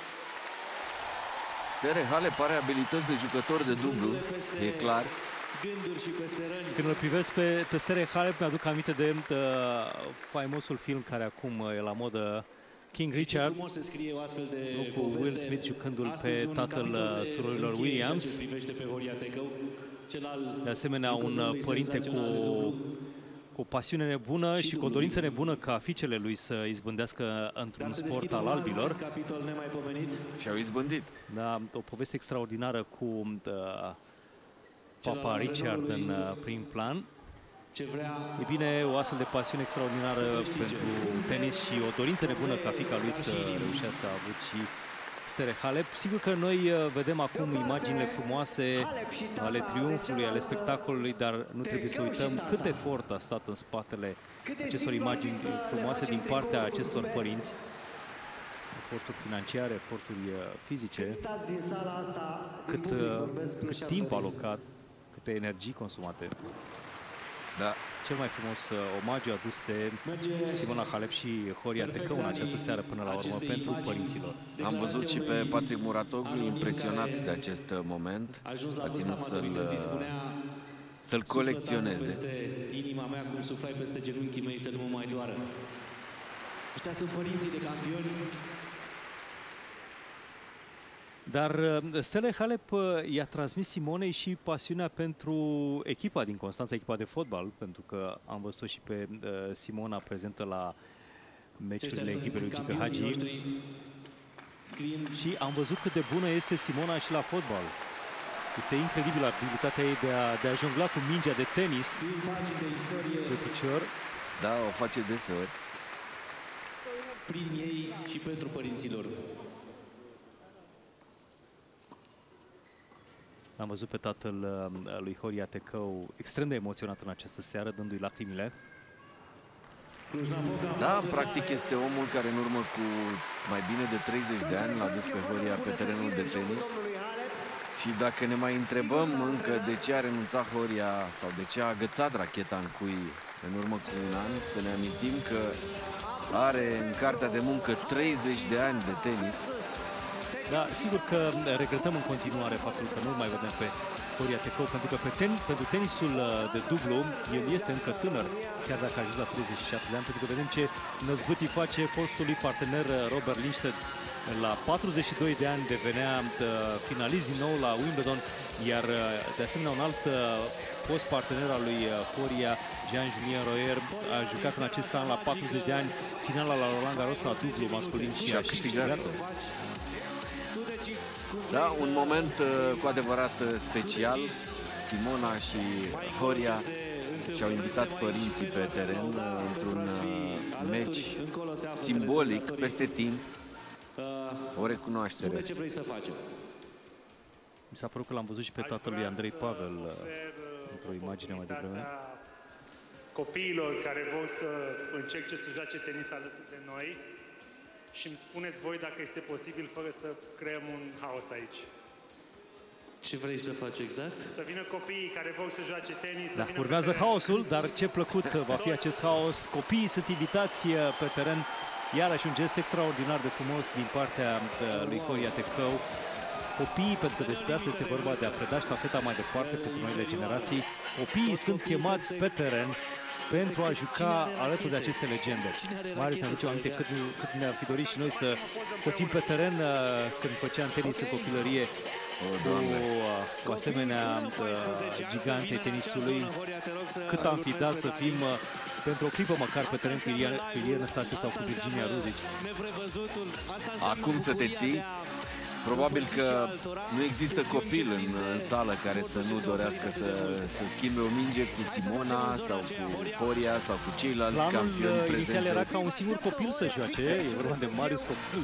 Stere Halep are abilități de jucător de dublu, e clar. Gânduri și peste răni. Când îl privesc pe Stere Halep, mi-aduc aminte de faimosul film care acum e la modă, King Richard, Frumos se scrie o astfel de cu Will Smith jucându-l pe tatăl surorilor Williams. De asemenea, un părinte cu o pasiune nebună și cu o dorință nebună ca fiicele lui să izbândească într-un sport al albilor. Și au izbândit. Da, o poveste extraordinară cu papa Richard în prim plan. E bine, o astfel de pasiune extraordinară pentru tenis și o dorință nebună ca fiica lui să reușească a avut și Andrei Halep. Sigur că noi vedem acum imaginile frumoase ale triumfului, ale spectacolului, dar nu trebuie să uităm cât efort a stat în spatele acestor imagini frumoase din partea acestor părinți. Eforturi financiare, eforturi fizice, cât timp alocat, câte energii consumate. Da. Cel mai frumos omagiu adus de Simona Halep și Horia Tecau în această seară până la urmă pentru părinților. Am văzut și pe Patrick Mouratoglou impresionat de acest moment. A ținut să-l colecționeze. Inima mea, cum suflai peste genunchii mei să nu mă mai doară. Ăștia sunt părinții de campioni. Dar Andrei Halep i-a transmis Simonei și pasiunea pentru echipa din Constanța, echipa de fotbal, pentru că am văzut-o și pe Simona prezentă la meciurile echipei lui Gică Hagi. Și am văzut cât de bună este Simona și la fotbal. Este incredibilă abilitatea ei de a jongla cu mingea de tenis pe picior. Da, o face deseori. Prin ei și pentru părinților. Am văzut pe tatăl lui Horia Tecau extrem de emoționat în această seară, dându-i lacrimile. Da, practic este omul care în urmă cu mai bine de 30 de ani l-a dus pe Horia pe terenul de tenis. Și dacă ne mai întrebăm încă de ce a renunțat Horia sau de ce a agățat racheta în cui în urmă cu un an, să ne amintim că are în cartea de muncă 30 de ani de tenis. Da, sigur că regretăm în continuare faptul că nu mai vedem pe Horia Tecau, pentru că pentru tenisul de dublu, el este încă tânăr, chiar dacă a ajuns la 37 de ani, pentru că vedem ce năzbâtii face fostului partener Robert Lindstedt. La 42 de ani devenea finalist din nou la Wimbledon, iar de asemenea un alt fost partener al lui Horia, Jean-Julien Royer, a jucat în acest an la 40 de ani finala la Roland Garros la dublu masculin și a câștigat. Da, un moment cu adevărat special. Simona și Horia și-au invitat părinții pe teren într-un meci simbolic peste timp. O recunoaștere. Ce vrei să facem? Mi s-a părut că l-am văzut și pe tatăl lui Andrei Pavel într-o imagine mai devreme. Copiilor care vor să încerce să joace tenis alături de noi și îmi spuneți voi dacă este posibil fără să creăm un haos aici. Ce vrei să faci exact? Să vină copiii care vor să joace tenis. Da, urmează haosul, dar ce plăcut va fi acest haos. Copiii sunt invitați pe teren. Iarăși un gest extraordinar de frumos din partea lui Horia Tecau. Copiii, pentru că despre asta este vorba, de a preda ștafeta mai departe pentru noile generații. Copiii sunt chemați pe teren pentru a juca alături de aceste legende. Marius, ne aduce aminte cât ne-ar fi dorit și noi să fim pe teren când făceam tenis în copilărie cu asemenea giganții tenisului. Cât am fi dat să fim pentru o clipă măcar pe teren cu Ilie Năstase sau cu Virginia Ruzic. Acum să te ții. Probabil că nu există copil în sală care să nu dorească să schimbe o minge cu Simona sau cu Horia sau cu ceilalți campioni prezenți. Inițial era ca un singur copil să joace, e vorba de Marius Copil.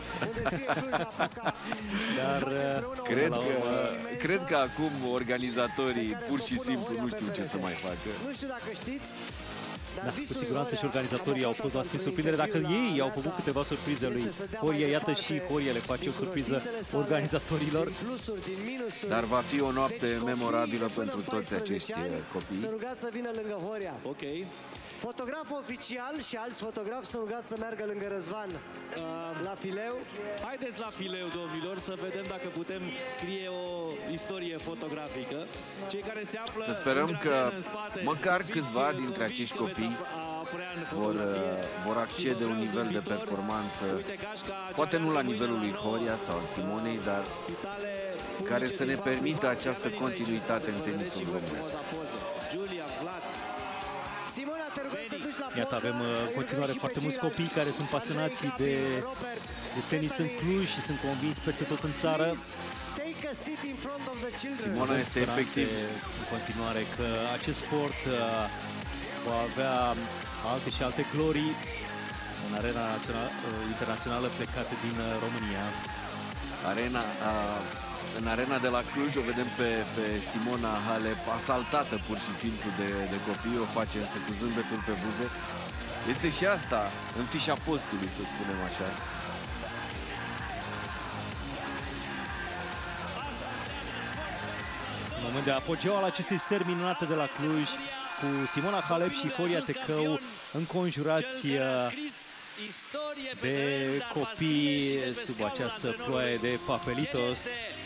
Dar cred că acum organizatorii pur și simplu nu știu ce să mai facă. Nu știu dacă știți, da, cu siguranță și organizatorii au fost luați prin surprindere. Dacă ei au făcut câteva surprize lui Horia, iată și Horia le face o surpriză organizatorilor. Dar va fi o noapte memorabilă pentru toți acești copii. Să rugați să vină lângă Horia. Ok. Fotograful oficial și alți fotografi sunt rugați să meargă lângă Răzvan la fileu. Haideți la fileu, domnilor, să vedem dacă putem scrie o istorie fotografică. Cei care se află să sperăm că măcar câțiva dintre acești copii vor accede un nivel de performanță, poate nu la nivelul lui Horia sau al Simonei, dar care să ne permită această continuitate în tenisul românesc. Iată, avem în continuare foarte mulți copii care sunt pasionați de tenis în Cluj și sunt convins peste tot în țară. Simona este efectiv în continuare că acest sport va avea alte și alte glorii în arena internațională plecate din România. În arena de la Cluj o vedem pe Simona Halep asaltată pur și simplu de copii, o face însă cu zâmbetul pe buze. Este și asta în fișa postului, să spunem așa. În moment de apogeu al acestei seri minunate de la Cluj, cu Simona Halep și Horia Tecau înconjurați de copii sub această ploaie de papelitos.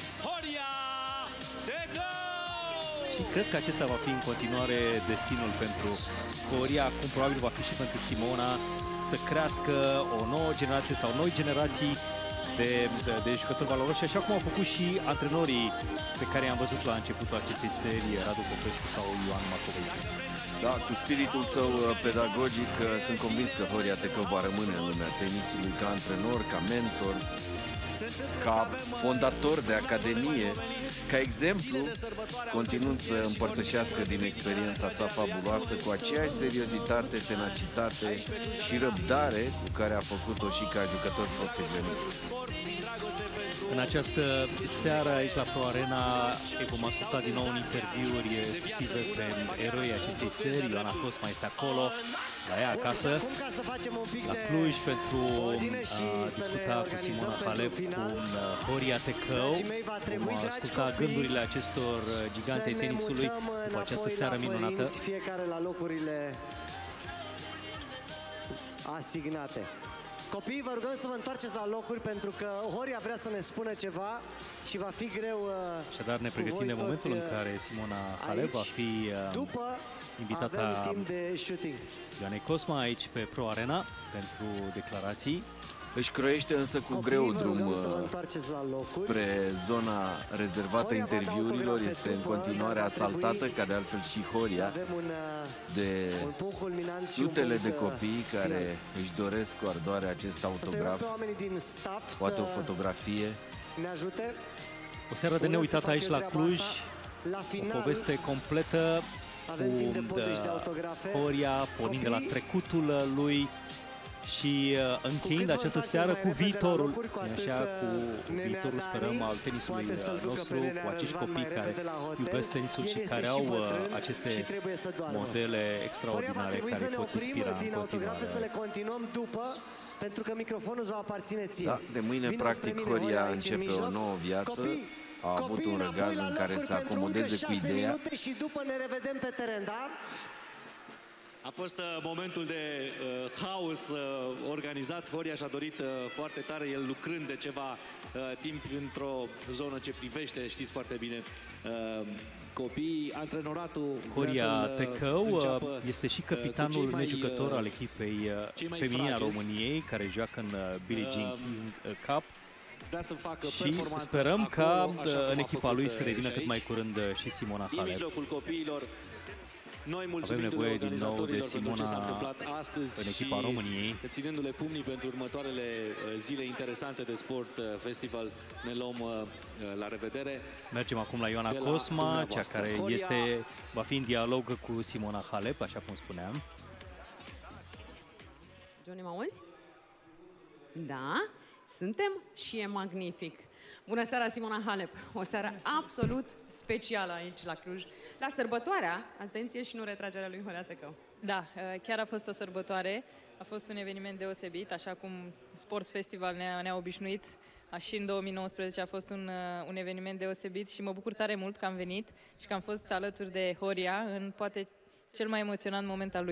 Și cred că acesta va fi în continuare destinul pentru Horia, cum probabil va fi și pentru Simona, să crească o nouă generație sau noi generații de jucători valoroși, așa cum au făcut și antrenorii pe care i-am văzut la începutul acestei serii, Radu Popescu sau Ioan Macovei. Da, cu spiritul său pedagogic, sunt convins că Horia Tecau va rămâne în lumea tenisului ca antrenor, ca mentor, ca fondator de academie, ca exemplu, continuând să împărtășească din experiența sa fabuloasă cu aceeași seriozitate, tenacitate și răbdare cu care a făcut-o și ca jucător profesionist. În această seară aici la Pro Arena vom asculta din nou în interviuri exclusive pe eroii acestei serii. Ioana Cosma este acolo, la ea acasă, la Cluj, pentru a discuta cu Simona Halep, cu Horia Tecau. Vom asculta gândurile acestor giganți ai tenisului după această seară minunată. Fiecare la locurile asignate. Copiii, vă rugăm să vă întoarceți la locuri pentru că Horia vrea să ne spună ceva și va fi greu. Așadar ne pregătim de momentul în care Simona Halep va fi invitata Ioanei Cosma aici pe Pro Arena pentru declarații. Își croiește însă cu greu drum spre zona rezervată interviurilor. Este în continuare asaltată, ca de altfel și Horia, de sutele de copii care își doresc cu ardoare acest autograf, poate o fotografie. O seară de neuitat aici la Cluj, o poveste completă cu Horia pornind de la trecutul lui și încheind această seară cu viitorul, așa, cu viitorul, sperăm, al tenisului nostru, cu acești copii care iubesc tenisul și care au aceste modele extraordinare care pot inspira în continuare. Să le continuăm după, pentru că microfonul îți va aparține ție. Da, de mâine, practic, Horia începe o nouă viață. A avut un răgaz în care să acomodeze cu ideea. Și după ne revedem pe teren, da? A fost momentul de haos organizat. Horia și-a dorit foarte tare, el lucrând de ceva timp într-o zonă ce privește, știți foarte bine, copiii. Antrenoratul Horia Tecau este și capitanul nejucător al echipei feminine a României, care joacă în Billie Jean King Cup. Și sperăm ca în echipa lui să revină cât mai curând și Simona Halep. Avem nevoie din nou de Simona în echipa României. Ținându-le pumnii pentru următoarele zile interesante de sport festival, ne luăm la revedere. Mergem acum la Ioana Cosma, cea care va fi în dialog cu Simona Halep, așa cum spuneam. Johnny, mă auzi? Da, suntem și e magnific. Bună seara, Simona Halep! O seară absolut specială aici la Cluj. La sărbătoarea, atenție, și nu retragerea lui Horia Tecau. Da, chiar a fost o sărbătoare. A fost un eveniment deosebit, așa cum Sports Festival ne-a obișnuit. Și în 2019 a fost un eveniment deosebit și mă bucur tare mult că am venit și că am fost alături de Horia în poate cel mai emoționant moment al lui.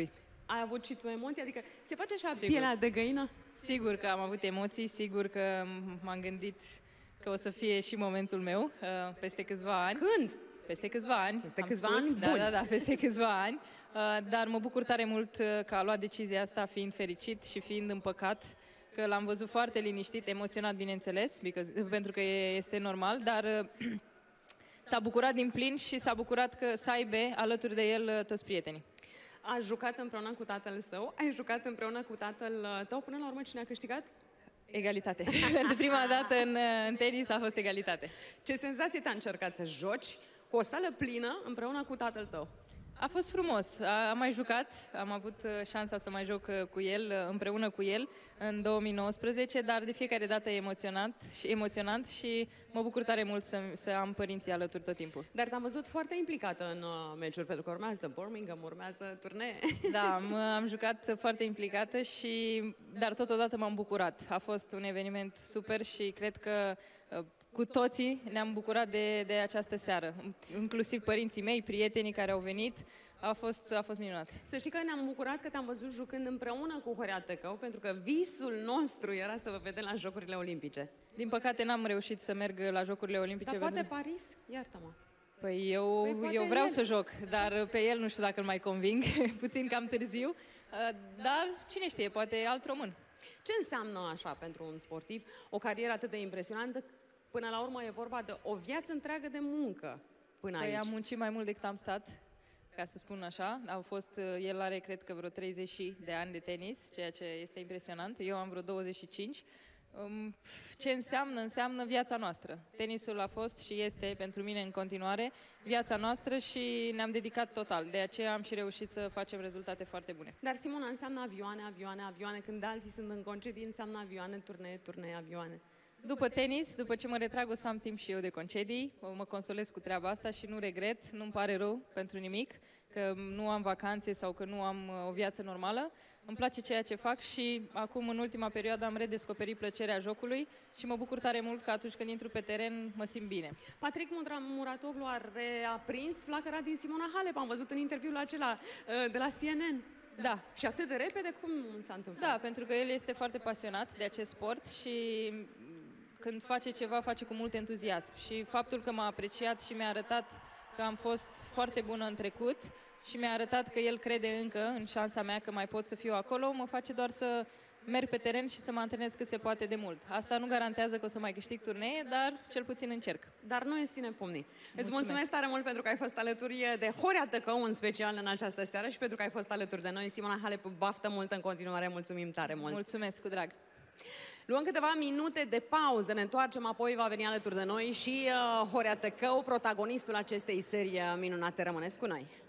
Ai avut și tu emoții? Adică ți face așa Sigur. pielea de găină? Sigur că am avut emoții, sigur că m-am gândit că o să fie și momentul meu peste câțiva ani. Când? Peste câțiva ani. Peste câțiva ani buni. Da, peste câțiva ani. Dar mă bucur tare mult că a luat decizia asta fiind fericit și fiind împăcat, că l-am văzut foarte liniștit, emoționat, bineînțeles, pentru că este normal, dar s-a bucurat din plin și s-a bucurat că să aibă alături de el toți prietenii. Ai jucat împreună cu tatăl său, ai jucat împreună cu tatăl tău, până la urmă cine a câștigat? Egalitate. Pentru prima dată în tenis a fost egalitate. Ce senzație te-a încercat să joci cu o sală plină împreună cu tatăl tău? A fost frumos. Am mai jucat, am avut șansa să mai joc cu el, împreună cu el, în 2019, dar de fiecare dată e emoționant și mă bucur tare mult să am părinții alături tot timpul. Dar te-am văzut foarte implicată în meciuri, pentru că urmează Birmingham, urmează turnee. Da, am jucat foarte implicată, dar totodată m-am bucurat. A fost un eveniment super și cred că cu toții ne-am bucurat de această seară, inclusiv părinții mei, prietenii care au venit. A fost minunat. Să știi că ne-am bucurat că te-am văzut jucând împreună cu Horia Tecau, pentru că visul nostru era să vă vedem la Jocurile Olimpice. Din păcate n-am reușit să merg la Jocurile Olimpice. Dar poate Paris? Iartă-mă. Păi eu vreau să joc, dar pe el nu știu dacă îl mai conving, puțin cam târziu, dar cine știe, poate alt român. Ce înseamnă așa pentru un sportiv o carieră atât de impresionantă? Până la urmă e vorba de o viață întreagă de muncă până aici. Am muncit mai mult decât am stat, ca să spun așa. El are, cred că, vreo 30 de ani de tenis, ceea ce este impresionant. Eu am vreo 25. Ce înseamnă? Înseamnă viața noastră. Tenisul a fost și este pentru mine în continuare viața noastră și ne-am dedicat total. De aceea am și reușit să facem rezultate foarte bune. Dar, Simona, înseamnă avioane. Când alții sunt în concedii, înseamnă avioane, turnee, avioane. După tenis, după ce mă retrag, o să am timp și eu de concedii. Mă consolez cu treaba asta și nu regret, nu-mi pare rău pentru nimic, că nu am vacanțe sau că nu am o viață normală. Îmi place ceea ce fac și acum, în ultima perioadă, am redescoperit plăcerea jocului și mă bucur tare mult că atunci când intru pe teren mă simt bine. Patrick Mouratoglou a reaprins flacăra din Simona Halep. Am văzut în interviul acela de la CNN. Da. Și atât de repede, cum s-a întâmplat? Da, pentru că el este foarte pasionat de acest sport și când face ceva, face cu mult entuziasm. Și faptul că m-a apreciat și mi-a arătat că am fost foarte bună în trecut și mi-a arătat că el crede încă în șansa mea că mai pot să fiu acolo, mă face doar să merg pe teren și să mă antrenez cât se poate de mult. Asta nu garantează că o să mai câștig turnee, dar cel puțin încerc. Dar nu e sine pomni. Îți mulțumesc tare mult pentru că ai fost alături de Horia Tecau, în special în această seară, și pentru că ai fost alături de noi. Simona Halep, baftă mult în continuare, mulțumim tare mult. Mulțumesc, cu drag. Luăm câteva minute de pauză, ne întoarcem, apoi va veni alături de noi și Horia Tecau, protagonistul acestei serii minunate. Rămâneți cu noi!